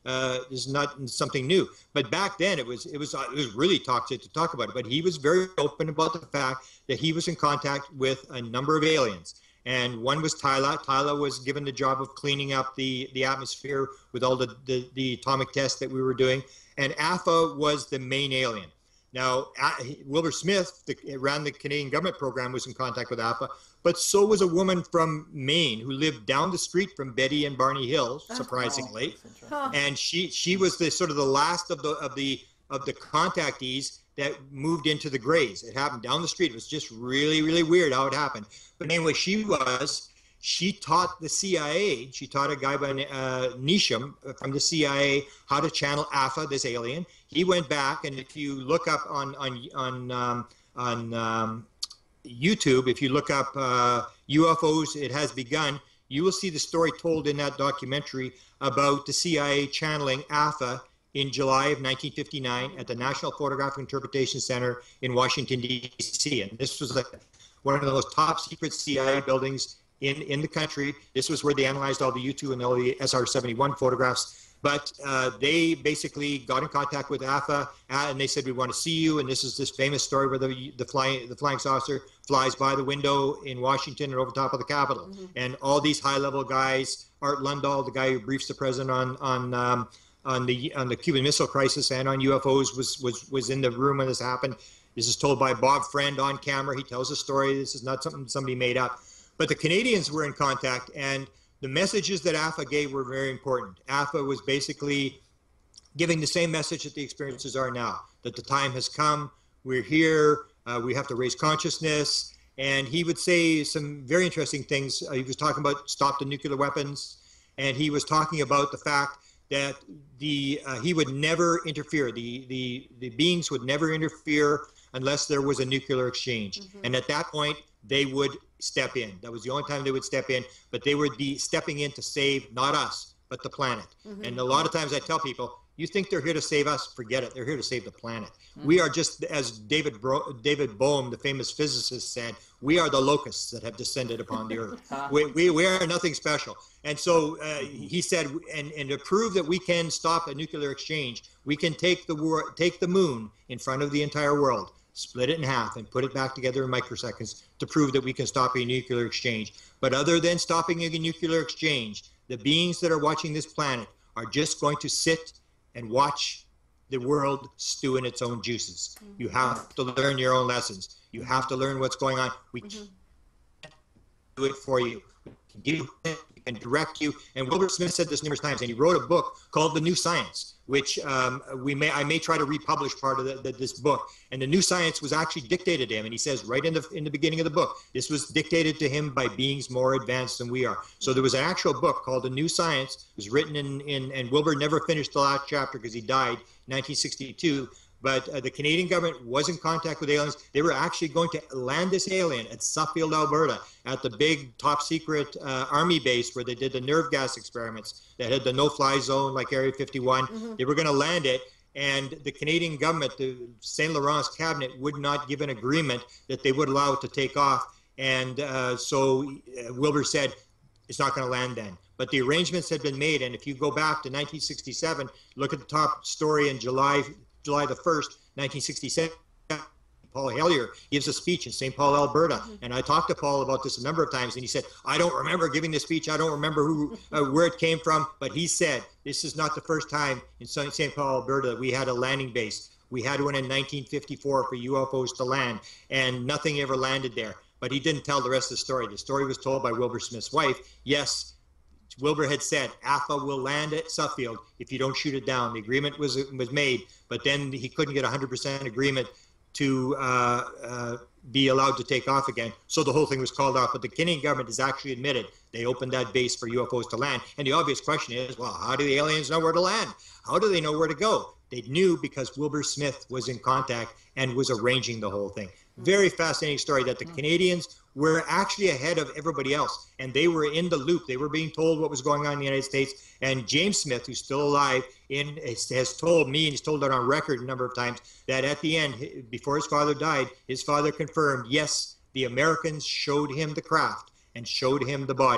Uh, this is not something new. But back then, it was it was it was really toxic to talk about it. But he was very open about the fact that he was in contact with a number of aliens. And one was Tyler. Tyler was given the job of cleaning up the, the atmosphere with all the, the, the atomic tests that we were doing. And Alpha was the main alien. Now, Wilbur Smith, the, ran the Canadian government program, was in contact with Alpha, but so was a woman from Maine who lived down the street from Betty and Barney Hill, surprisingly. Oh, and she she was the sort of the last of the of the of the contactees that moved into the Greys. It happened down the street. It was just really, really weird how it happened. But anyway, she was, she taught the C I A, she taught a guy by uh, Nisham from the C I A how to channel Alpha, this alien. He went back, and if you look up on, on, on, um, on um, YouTube, if you look up uh, U F Os, It Has Begun, you will see the story told in that documentary about the C I A channeling Alpha in July of nineteen fifty-nine at the National Photographic Interpretation Center in Washington, D C And this was like one of the most top secret C I A buildings in, in the country. This was where they analyzed all the U two and all the S R seventy-one photographs. But uh, they basically got in contact with Alpha, and they said, we want to see you. And this is this famous story where the, the, flying, the flying saucer flies by the window in Washington and over top of the Capitol. Mm-hmm. And all these high-level guys, Art Lundahl, the guy who briefs the president on, on um, on the on the Cuban Missile Crisis and on U F Os, was was was in the room when this happened. This is told by Bob Friend on camera. He tells a story. This is not something somebody made up. But the Canadians were in contact, and the messages that Alpha gave were very important. Alpha was basically giving the same message that the experiences are now, that the time has come, we're here, uh, we have to raise consciousness. And he would say some very interesting things. Uh, he was talking about stop the nuclear weapons, and he was talking about the fact that the uh, he would never interfere. The, the, the beings would never interfere unless there was a nuclear exchange. Mm-hmm. And at that point, they would step in. That was the only time they would step in, but they would be stepping in to save not us, but the planet. Mm-hmm. And a lot of times I tell people, you think they're here to save us? Forget it. They're here to save the planet. Mm-hmm. We are just, as David Bro- David Bohm, the famous physicist, said, we are the locusts that have descended upon the earth. we, we, we are nothing special. And so uh, he said, and, and to prove that we can stop a nuclear exchange, we can take the war, take the moon in front of the entire world, split it in half, and put it back together in microseconds to prove that we can stop a nuclear exchange. But other than stopping a nuclear exchange, the beings that are watching this planet are just going to sit and watch the world stew in its own juices. Mm-hmm. You have to learn your own lessons. You have to learn what's going on. We mm-hmm. can't do it for you. We can give you, we can direct you. And Wilbur Smith said this numerous times, and he wrote a book called The New Science, which um, we may I may try to republish part of the, the, this book. And The New Science was actually dictated to him. And he says right in the in the beginning of the book, this was dictated to him by beings more advanced than we are. So there was an actual book called The New Science. It was written in, in and Wilbur never finished the last chapter because he died in nineteen sixty-two. But uh, the Canadian government was in contact with aliens. They were actually going to land this alien at Suffield, Alberta, at the big top secret uh, army base where they did the nerve gas experiments that had the no-fly zone like Area fifty-one. Mm-hmm. They were going to land it, and the Canadian government, the Saint Laurent's cabinet, would not give an agreement that they would allow it to take off. And uh, so uh, Wilbur said, it's not going to land then. But the arrangements had been made, and if you go back to nineteen sixty-seven, look at the top story in July July the first, nineteen sixty-seven, Paul Hellyer gives a speech in Saint Paul, Alberta. Mm-hmm. And I talked to Paul about this a number of times, and he said, I don't remember giving this speech. I don't remember who, uh, where it came from. But he said, this is not the first time in Saint Paul, Alberta, that we had a landing base. We had one in nineteen fifty-four for U F Os to land, and nothing ever landed there. But he didn't tell the rest of the story. The story was told by Wilbur Smith's wife. Yes, Wilbur had said, Alpha will land at Suffield if you don't shoot it down. The agreement was was made, but then he couldn't get one hundred percent agreement to uh, uh, be allowed to take off again. So the whole thing was called off. But the Canadian government has actually admitted they opened that base for U F Os to land. And the obvious question is, well, how do the aliens know where to land? How do they know where to go? They knew because Wilbur Smith was in contact and was arranging the whole thing. Very fascinating story that the Canadians were actually ahead of everybody else, and they were in the loop. They were being told what was going on in the United States. And James Smith, who's still alive, in, has told me, and he's told it on record a number of times, that at the end, before his father died, his father confirmed, yes, the Americans showed him the craft and showed him the bodies.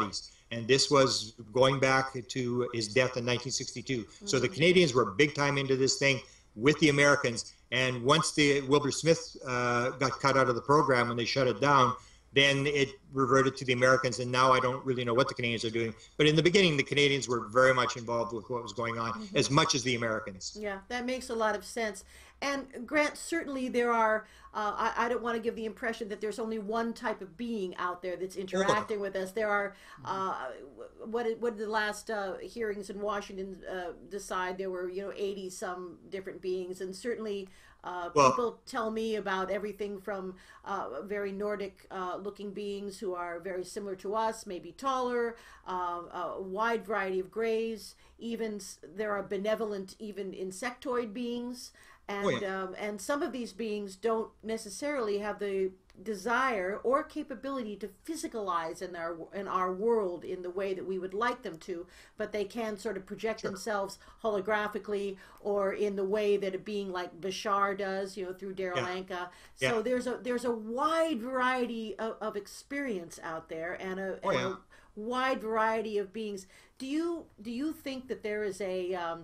And this was going back to his death in nineteen sixty-two. Mm-hmm. So the Canadians were big time into this thing with the Americans. And once the Wilbur Smith uh, got cut out of the program when they shut it down, then it reverted to the Americans. And now I don't really know what the Canadians are doing. But in the beginning, the Canadians were very much involved with what was going on, mm-hmm. as much as the Americans. Yeah, that makes a lot of sense. And Grant, certainly there are, uh, I, I don't want to give the impression that there's only one type of being out there that's interacting with us. There are, uh, what did, what did the last uh, hearings in Washington uh, decide? There were, you know, eighty some different beings. And certainly uh, well, people tell me about everything from uh, very Nordic uh, looking beings who are very similar to us, maybe taller, uh, a wide variety of grays. Even there are benevolent, even insectoid beings. And, oh, yeah. um, and some of these beings don't necessarily have the desire or capability to physicalize in our in our world in the way that we would like them to, but they can sort of project sure. themselves holographically or in the way that a being like Bashar does, you know, through Darryl yeah. Anka. So yeah. there's a there's a wide variety of, of experience out there, and a, oh, and yeah. a wide variety of beings. Do you do you think that there is a um,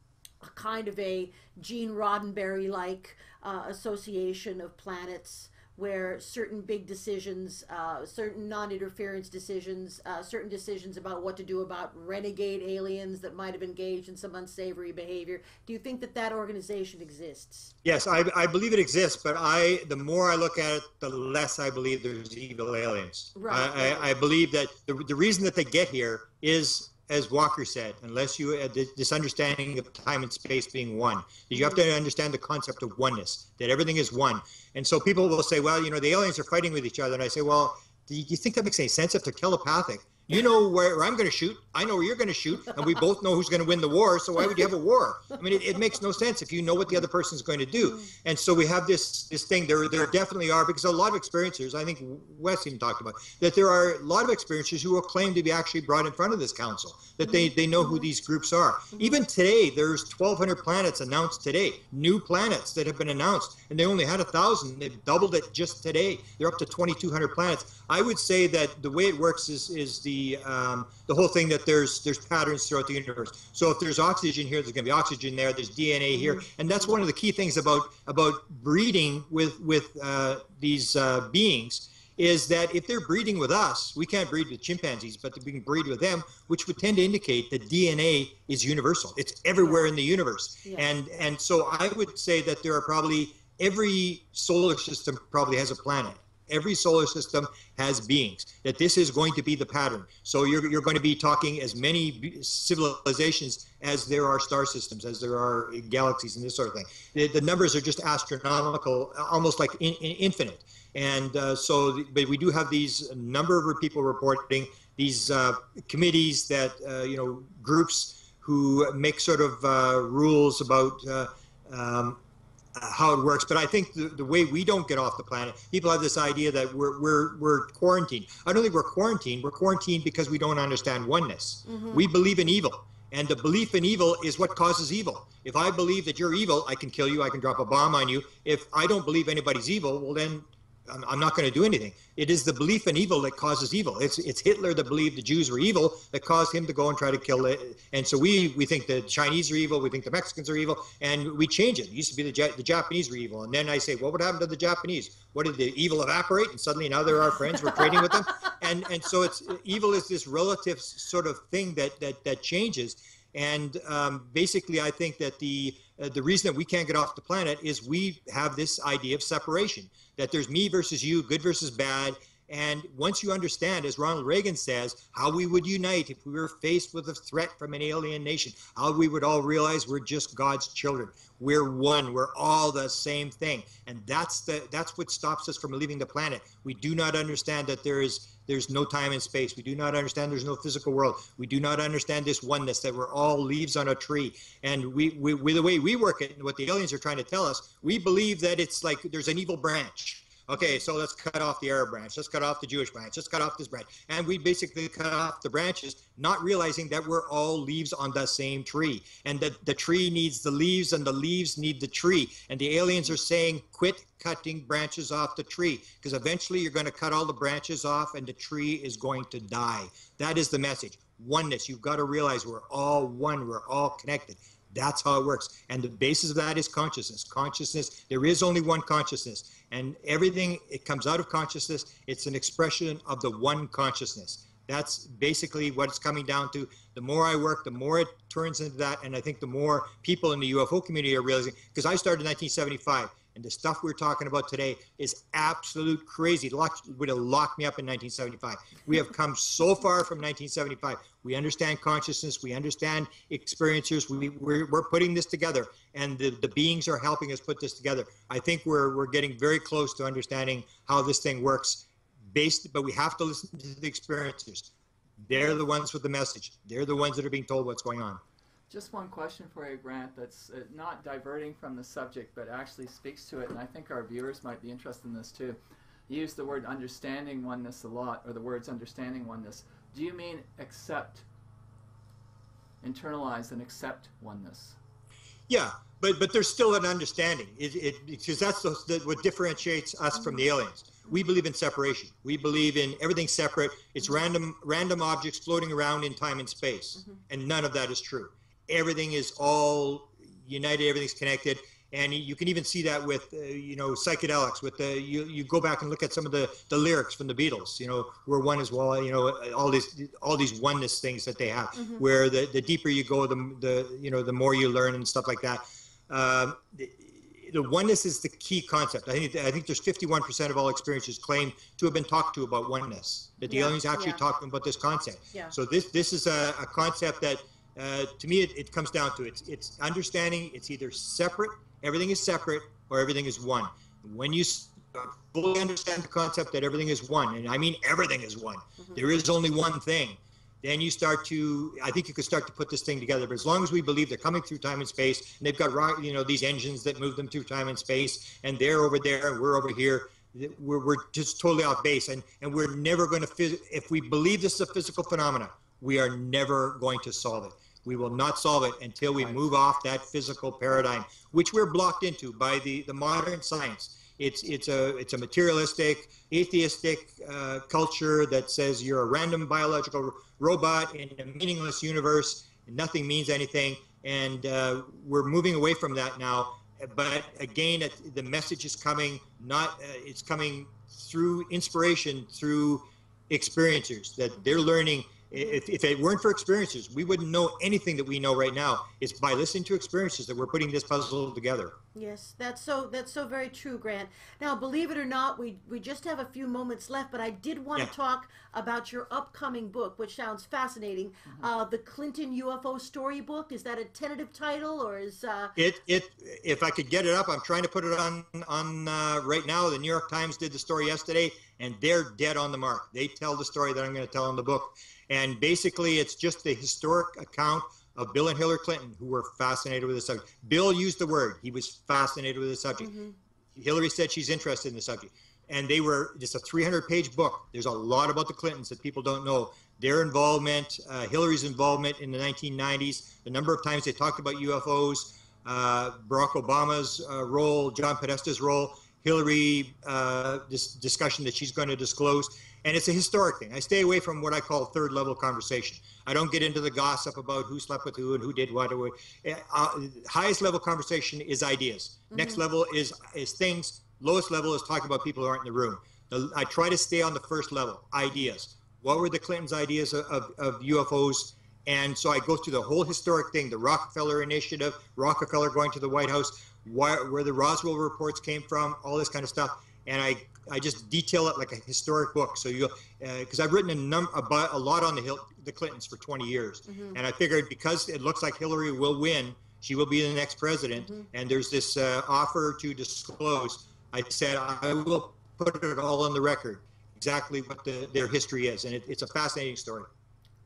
a kind of a Gene Roddenberry-like uh, association of planets where certain big decisions, uh, certain non-interference decisions, uh, certain decisions about what to do about renegade aliens that might have engaged in some unsavory behavior. Do you think that that organization exists? Yes, I, I believe it exists, but I the more I look at it, the less I believe there's evil aliens. Right. I, right. I, I believe that the, the reason that they get here is, as Walker said, unless you uh, this understanding of time and space being one, you have to understand the concept of oneness, that everything is one. And so people will say, well, you know, the aliens are fighting with each other. And I say, well, do you think that makes any sense if they're telepathic? You know where I'm going to shoot. I know where you're going to shoot. And we both know who's going to win the war. So why would you have a war? I mean, it, it makes no sense if you know what the other person's going to do. And so we have this this thing. There, there definitely are, because a lot of experiencers, I think Wes even talked about, that there are a lot of experiencers who will claim to be actually brought in front of this council, that they, they know who these groups are. Even today, there's twelve hundred planets announced today, new planets that have been announced. And they only had a thousand. They've doubled it just today. They're up to twenty-two hundred planets. I would say that the way it works is, is the Um, the whole thing that there's there's patterns throughout the universe. So if there's oxygen here, there's going to be oxygen there. There's D N A here, and that's one of the key things about about breeding with with uh, these uh, beings, is that if they're breeding with us, we can't breed with chimpanzees, but we can breed with them, which would tend to indicate that D N A is universal. It's everywhere in the universe, yeah. and and so I would say that there are probably every solar system probably has a planet. Every solar system has beings, that this is going to be the pattern. So you're, you're going to be talking as many civilizations as there are star systems, as there are galaxies and this sort of thing. The, the numbers are just astronomical, almost like in, in infinite. And uh, so, but we do have these number of people reporting, these uh, committees that, uh, you know, groups who make sort of uh, rules about uh, um, how it works. But I think the, the way we don't get off the planet, people have this idea that we're we're we're quarantined. I don't think we're quarantined. We're quarantined because we don't understand oneness. Mm-hmm. We believe in evil, and the belief in evil is what causes evil. If I believe that you're evil, I can kill you. I can drop a bomb on you. If I don't believe anybody's evil, well then I'm, I'm not going to do anything. It is the belief in evil that causes evil. It's it's Hitler that believed the Jews were evil that caused him to go and try to kill it. And so we we think the Chinese are evil. We think the Mexicans are evil, and we change it. It used to be the the Japanese were evil, and then I say, well, what happened to the Japanese? What did the evil evaporate? And suddenly now they're our friends. We're trading with them, and and so it's evil is this relative sort of thing that that that changes. And um, basically, I think that the uh, the reason that we can't get off the planet is we have this idea of separation, that there's me versus you, good versus bad. And once you understand, as Ronald Reagan says, how we would unite if we were faced with a threat from an alien nation, how we would all realize we're just God's children. We're one. We're all the same thing. And that's the that's what stops us from leaving the planet. We do not understand that there is there's no time and space. We do not understand there's no physical world. We do not understand this oneness, that we're all leaves on a tree. And we, we, we the way we work it, and what the aliens are trying to tell us, we believe that it's like there's an evil branch. Okay, so let's cut off the Arab branch. Let's cut off the Jewish branch. Let's cut off this branch. And we basically cut off the branches, not realizing that we're all leaves on the same tree. And that the tree needs the leaves and the leaves need the tree. And the aliens are saying, quit cutting branches off the tree, because eventually you're going to cut all the branches off and the tree is going to die. That is the message. Oneness. You've got to realize we're all one. We're all connected. That's how it works. And the basis of that is consciousness. Consciousness, there is only one consciousness. And everything, it comes out of consciousness. It's an expression of the one consciousness. That's basically what it's coming down to. The more I work, the more it turns into that. And I think the more people in the U F O community are realizing, because I started in nineteen seventy-five, and the stuff we're talking about today is absolute crazy. It would have locked me up in nineteen seventy-five. We have come so far from nineteen seventy-five. We understand consciousness. We understand experiencers. We, we're, we're putting this together, and the, the beings are helping us put this together. I think we're, we're getting very close to understanding how this thing works, based, but we have to listen to the experiencers. They're the ones with the message. They're the ones that are being told what's going on. Just one question for you, Grant, that's uh, not diverting from the subject, but actually speaks to it, and I think our viewers might be interested in this too. You use the word understanding oneness a lot, or the words understanding oneness. Do you mean accept, internalize and accept oneness? Yeah, but but there's still an understanding. It, it, because that's the, the, what differentiates us from the aliens. We believe in separation. We believe in everything separate. It's random random objects floating around in time and space, mm-hmm. and none of that is true. Everything is all united, everything's connected, and you can even see that with uh, you know, psychedelics. With the you, you go back and look at some of the, the lyrics from the Beatles. You know, we're one as well. You know, all these all these oneness things that they have, mm-hmm. where the, the deeper you go, the the you know the more you learn and stuff like that. Um, the, the oneness is the key concept. I think I think there's fifty-one percent of all experiences claim to have been talked to about oneness. That the yeah, aliens actually yeah. talking about this concept. Yeah. So this this is a, a concept that. Uh, to me, it, it comes down to it's it's understanding. It's either separate, everything is separate, or everything is one. When you fully understand the concept that everything is one, and I mean everything is one, mm-hmm. there is only one thing, then you start to, I think you could start to put this thing together. But as long as we believe they're coming through time and space, and they've got, you know, these engines that move them through time and space, and they're over there and we're over here, we're, we're just totally off base. And, and we're never going to, phys- if we believe this is a physical phenomena, we are never going to solve it. We will not solve it until we move off that physical paradigm, which we're blocked into by the, the modern science. It's it's a it's a materialistic, atheistic uh, culture that says you're a random biological robot in a meaningless universe, and nothing means anything. And uh, we're moving away from that now. But again, it, the message is coming. Not uh, it's coming through inspiration, through experiencers that they're learning. If, if it weren't for experiences, we wouldn't know anything that we know right now. It's by listening to experiences that we're putting this puzzle together. Yes, that's so that's so very true, Grant. Now, believe it or not, we we just have a few moments left, but I did want Yeah. to talk about your upcoming book, which sounds fascinating. Mm-hmm. Uh, the Clinton U F O Storybook. Is that a tentative title, or is uh... it? It if I could get it up, I'm trying to put it on on uh, right now. The New York Times did the story yesterday, and they're dead on the mark. They tell the story that I'm going to tell in the book. And basically, it's just the historic account of Bill and Hillary Clinton, who were fascinated with the subject. Bill used the word. He was fascinated with the subject. Mm-hmm. Hillary said she's interested in the subject. And they were just a three hundred page book. There's a lot about the Clintons that people don't know. Their involvement, uh, Hillary's involvement in the nineteen nineties, the number of times they talked about U F Os, uh, Barack Obama's uh, role, John Podesta's role, Hillary, uh, this discussion that she's going to disclose. And it's a historic thing. I stay away from what I call third level conversation. I don't get into the gossip about who slept with who and who did what. Or, uh, highest level conversation is ideas. Mm-hmm. Next level is is things. Lowest level is talking about people who aren't in the room. The, I try to stay on the first level, ideas. What were the Clintons' ideas of, of, of U F Os? And so I go through the whole historic thing, the Rockefeller Initiative, Rockefeller going to the White House, why, where the Roswell reports came from, all this kind of stuff. And I, I just detail it like a historic book. So you, because uh, I've written a, num- about, a lot on the Hil- the Clintons for twenty years, mm-hmm. and I figured because it looks like Hillary will win, she will be the next president, mm-hmm. and there's this uh, offer to disclose. I said I will put it all on the record, exactly what the, their history is, and it, it's a fascinating story.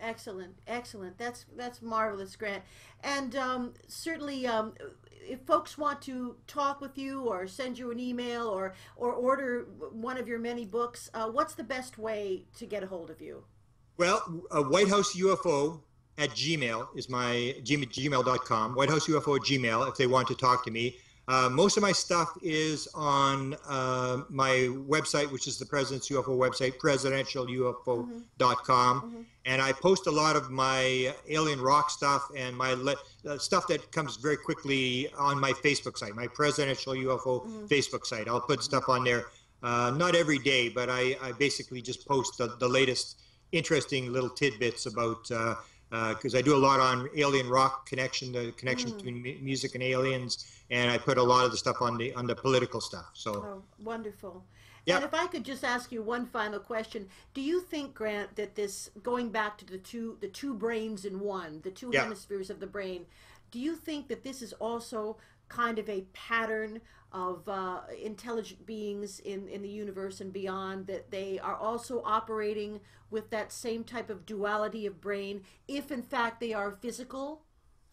Excellent, excellent. That's that's marvelous, Grant. And um, certainly, um, if folks want to talk with you or send you an email or or order one of your many books, uh, what's the best way to get a hold of you? Well, uh, White House U F O at Gmail is my gmail dot com. White House U F O at Gmail if they want to talk to me. Uh, most of my stuff is on uh, my website, which is the President's U F O website, presidential U F O dot com. Mm-hmm. And I post a lot of my alien rock stuff and my le- uh, stuff that comes very quickly on my Facebook site, my Presidential U F O mm-hmm. Facebook site. I'll put stuff on there, uh, not every day, but I, I basically just post the, the latest interesting little tidbits about uh, because uh, I do a lot on alien rock connection, the connection mm. between mu- music and aliens, and I put a lot of the stuff on the on the political stuff. So, oh, wonderful. Yeah. And if I could just ask you one final question, do you think, Grant, that this going back to the two the two brains in one, the two yeah. hemispheres of the brain, do you think that this is also kind of a pattern of uh, intelligent beings in, in the universe and beyond, that they are also operating with that same type of duality of brain, if in fact they are physical?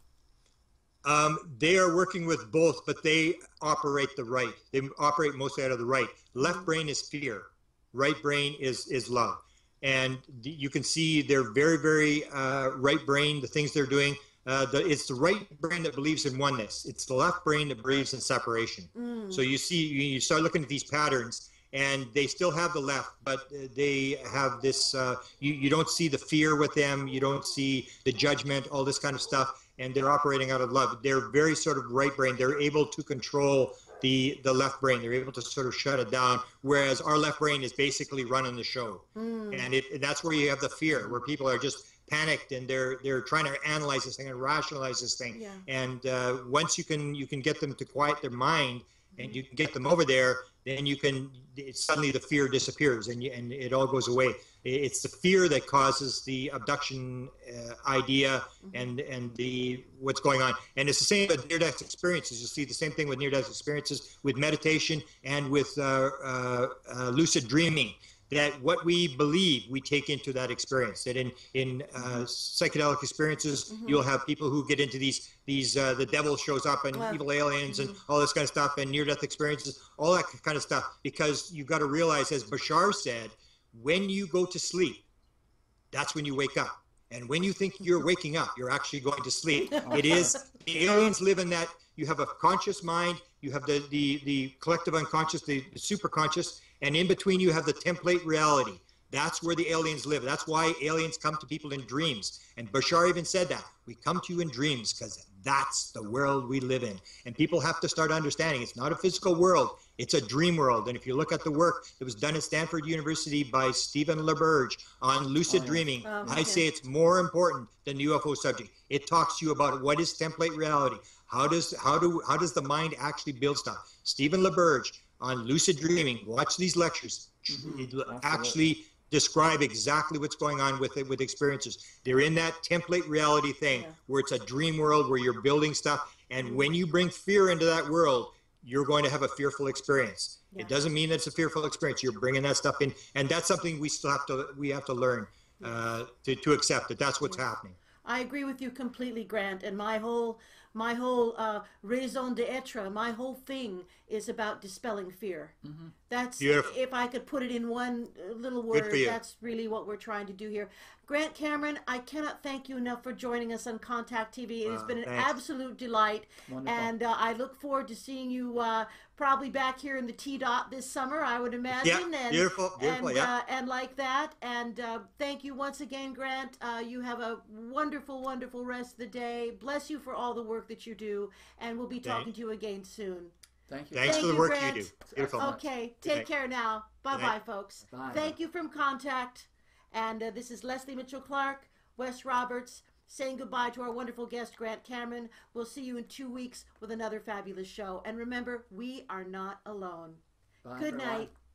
Um, they are working with both, but they operate the right. They operate mostly out of the right. Left brain is fear. Right brain is, is love. And you can see they're very, very uh, right brain, the things they're doing. Uh, the, it's the right brain that believes in oneness. It's the left brain that believes in separation. Mm. So you see, you, you start looking at these patterns, and they still have the left, but they have this, uh, you, you don't see the fear with them. You don't see the judgment, all this kind of stuff. And they're operating out of love. They're very sort of right brain. They're able to control the, the left brain. They're able to sort of shut it down, whereas our left brain is basically running the show. Mm. And it, and that's where you have the fear, where people are just panicked and they're they're trying to analyze this thing and rationalize this thing. Yeah. And uh, once you can you can get them to quiet their mind and you can get them over there, then you can suddenly the fear disappears and you, and it all goes away. It's the fear that causes the abduction uh, idea mm-hmm. and and the what's going on. And it's the same with near-death experiences. You'll see the same thing with near-death experiences, with meditation, and with uh, uh, uh, lucid dreaming. That what we believe we take into that experience. That in in uh, psychedelic experiences, mm-hmm. you'll have people who get into these these uh, the devil shows up and wow. evil aliens mm-hmm. and all this kind of stuff, and near-death experiences, all that kind of stuff. Because you've got to realize, as Bashar said, when you go to sleep, that's when you wake up. And when you think you're waking up, you're actually going to sleep. It is, the aliens live in that, you have a conscious mind, you have the, the, the collective unconscious, the, the superconscious, and in between you have the template reality. That's where the aliens live. That's why aliens come to people in dreams. And Bashar even said that. We come to you in dreams because that's the world we live in. And people have to start understanding it's not a physical world. It's a dream world. And if you look at the work that was done at Stanford University by Stephen LaBerge on lucid oh, yeah. dreaming, oh, I say it's more important than the U F O subject. It talks to you about what is template reality. How does how do how does the mind actually build stuff? Stephen LaBerge on lucid dreaming. Watch these lectures. Mm-hmm. Actually describe exactly what's going on with it, with experiences. They're in that template reality thing yeah. where it's a dream world where you're building stuff. And when you bring fear into that world, you're going to have a fearful experience. Yeah. It doesn't mean it's a fearful experience. You're bringing that stuff in, and that's something we still have to we have to learn uh, to to accept that that's what's yeah. happening. I agree with you completely, Grant. And my whole my whole uh, raison d'être, my whole thing is about dispelling fear. Mm-hmm. That's Beautiful. If I could put it in one little word, that's really what we're trying to do here. Grant Cameron, I cannot thank you enough for joining us on Contact T V. It has uh, been an thanks. absolute delight. Wonderful. And uh, I look forward to seeing you uh, probably back here in the T-Dot this summer, I would imagine. Yeah, and, beautiful, beautiful, and, yeah. Uh, and like that. And uh, thank you once again, Grant. Uh, you have a wonderful, wonderful rest of the day. Bless you for all the work that you do. And we'll be talking Thanks. to you again soon. Thank you. Thanks Thank for the you, work Grant. you do. Beautiful. Okay, take care now. Bye-bye, folks. Bye. Thank you from Contact. And uh, this is Leslie Mitchell-Clark, Wes Roberts, saying goodbye to our wonderful guest, Grant Cameron. We'll see you in two weeks with another fabulous show. And remember, we are not alone. Bye, Good everyone. night.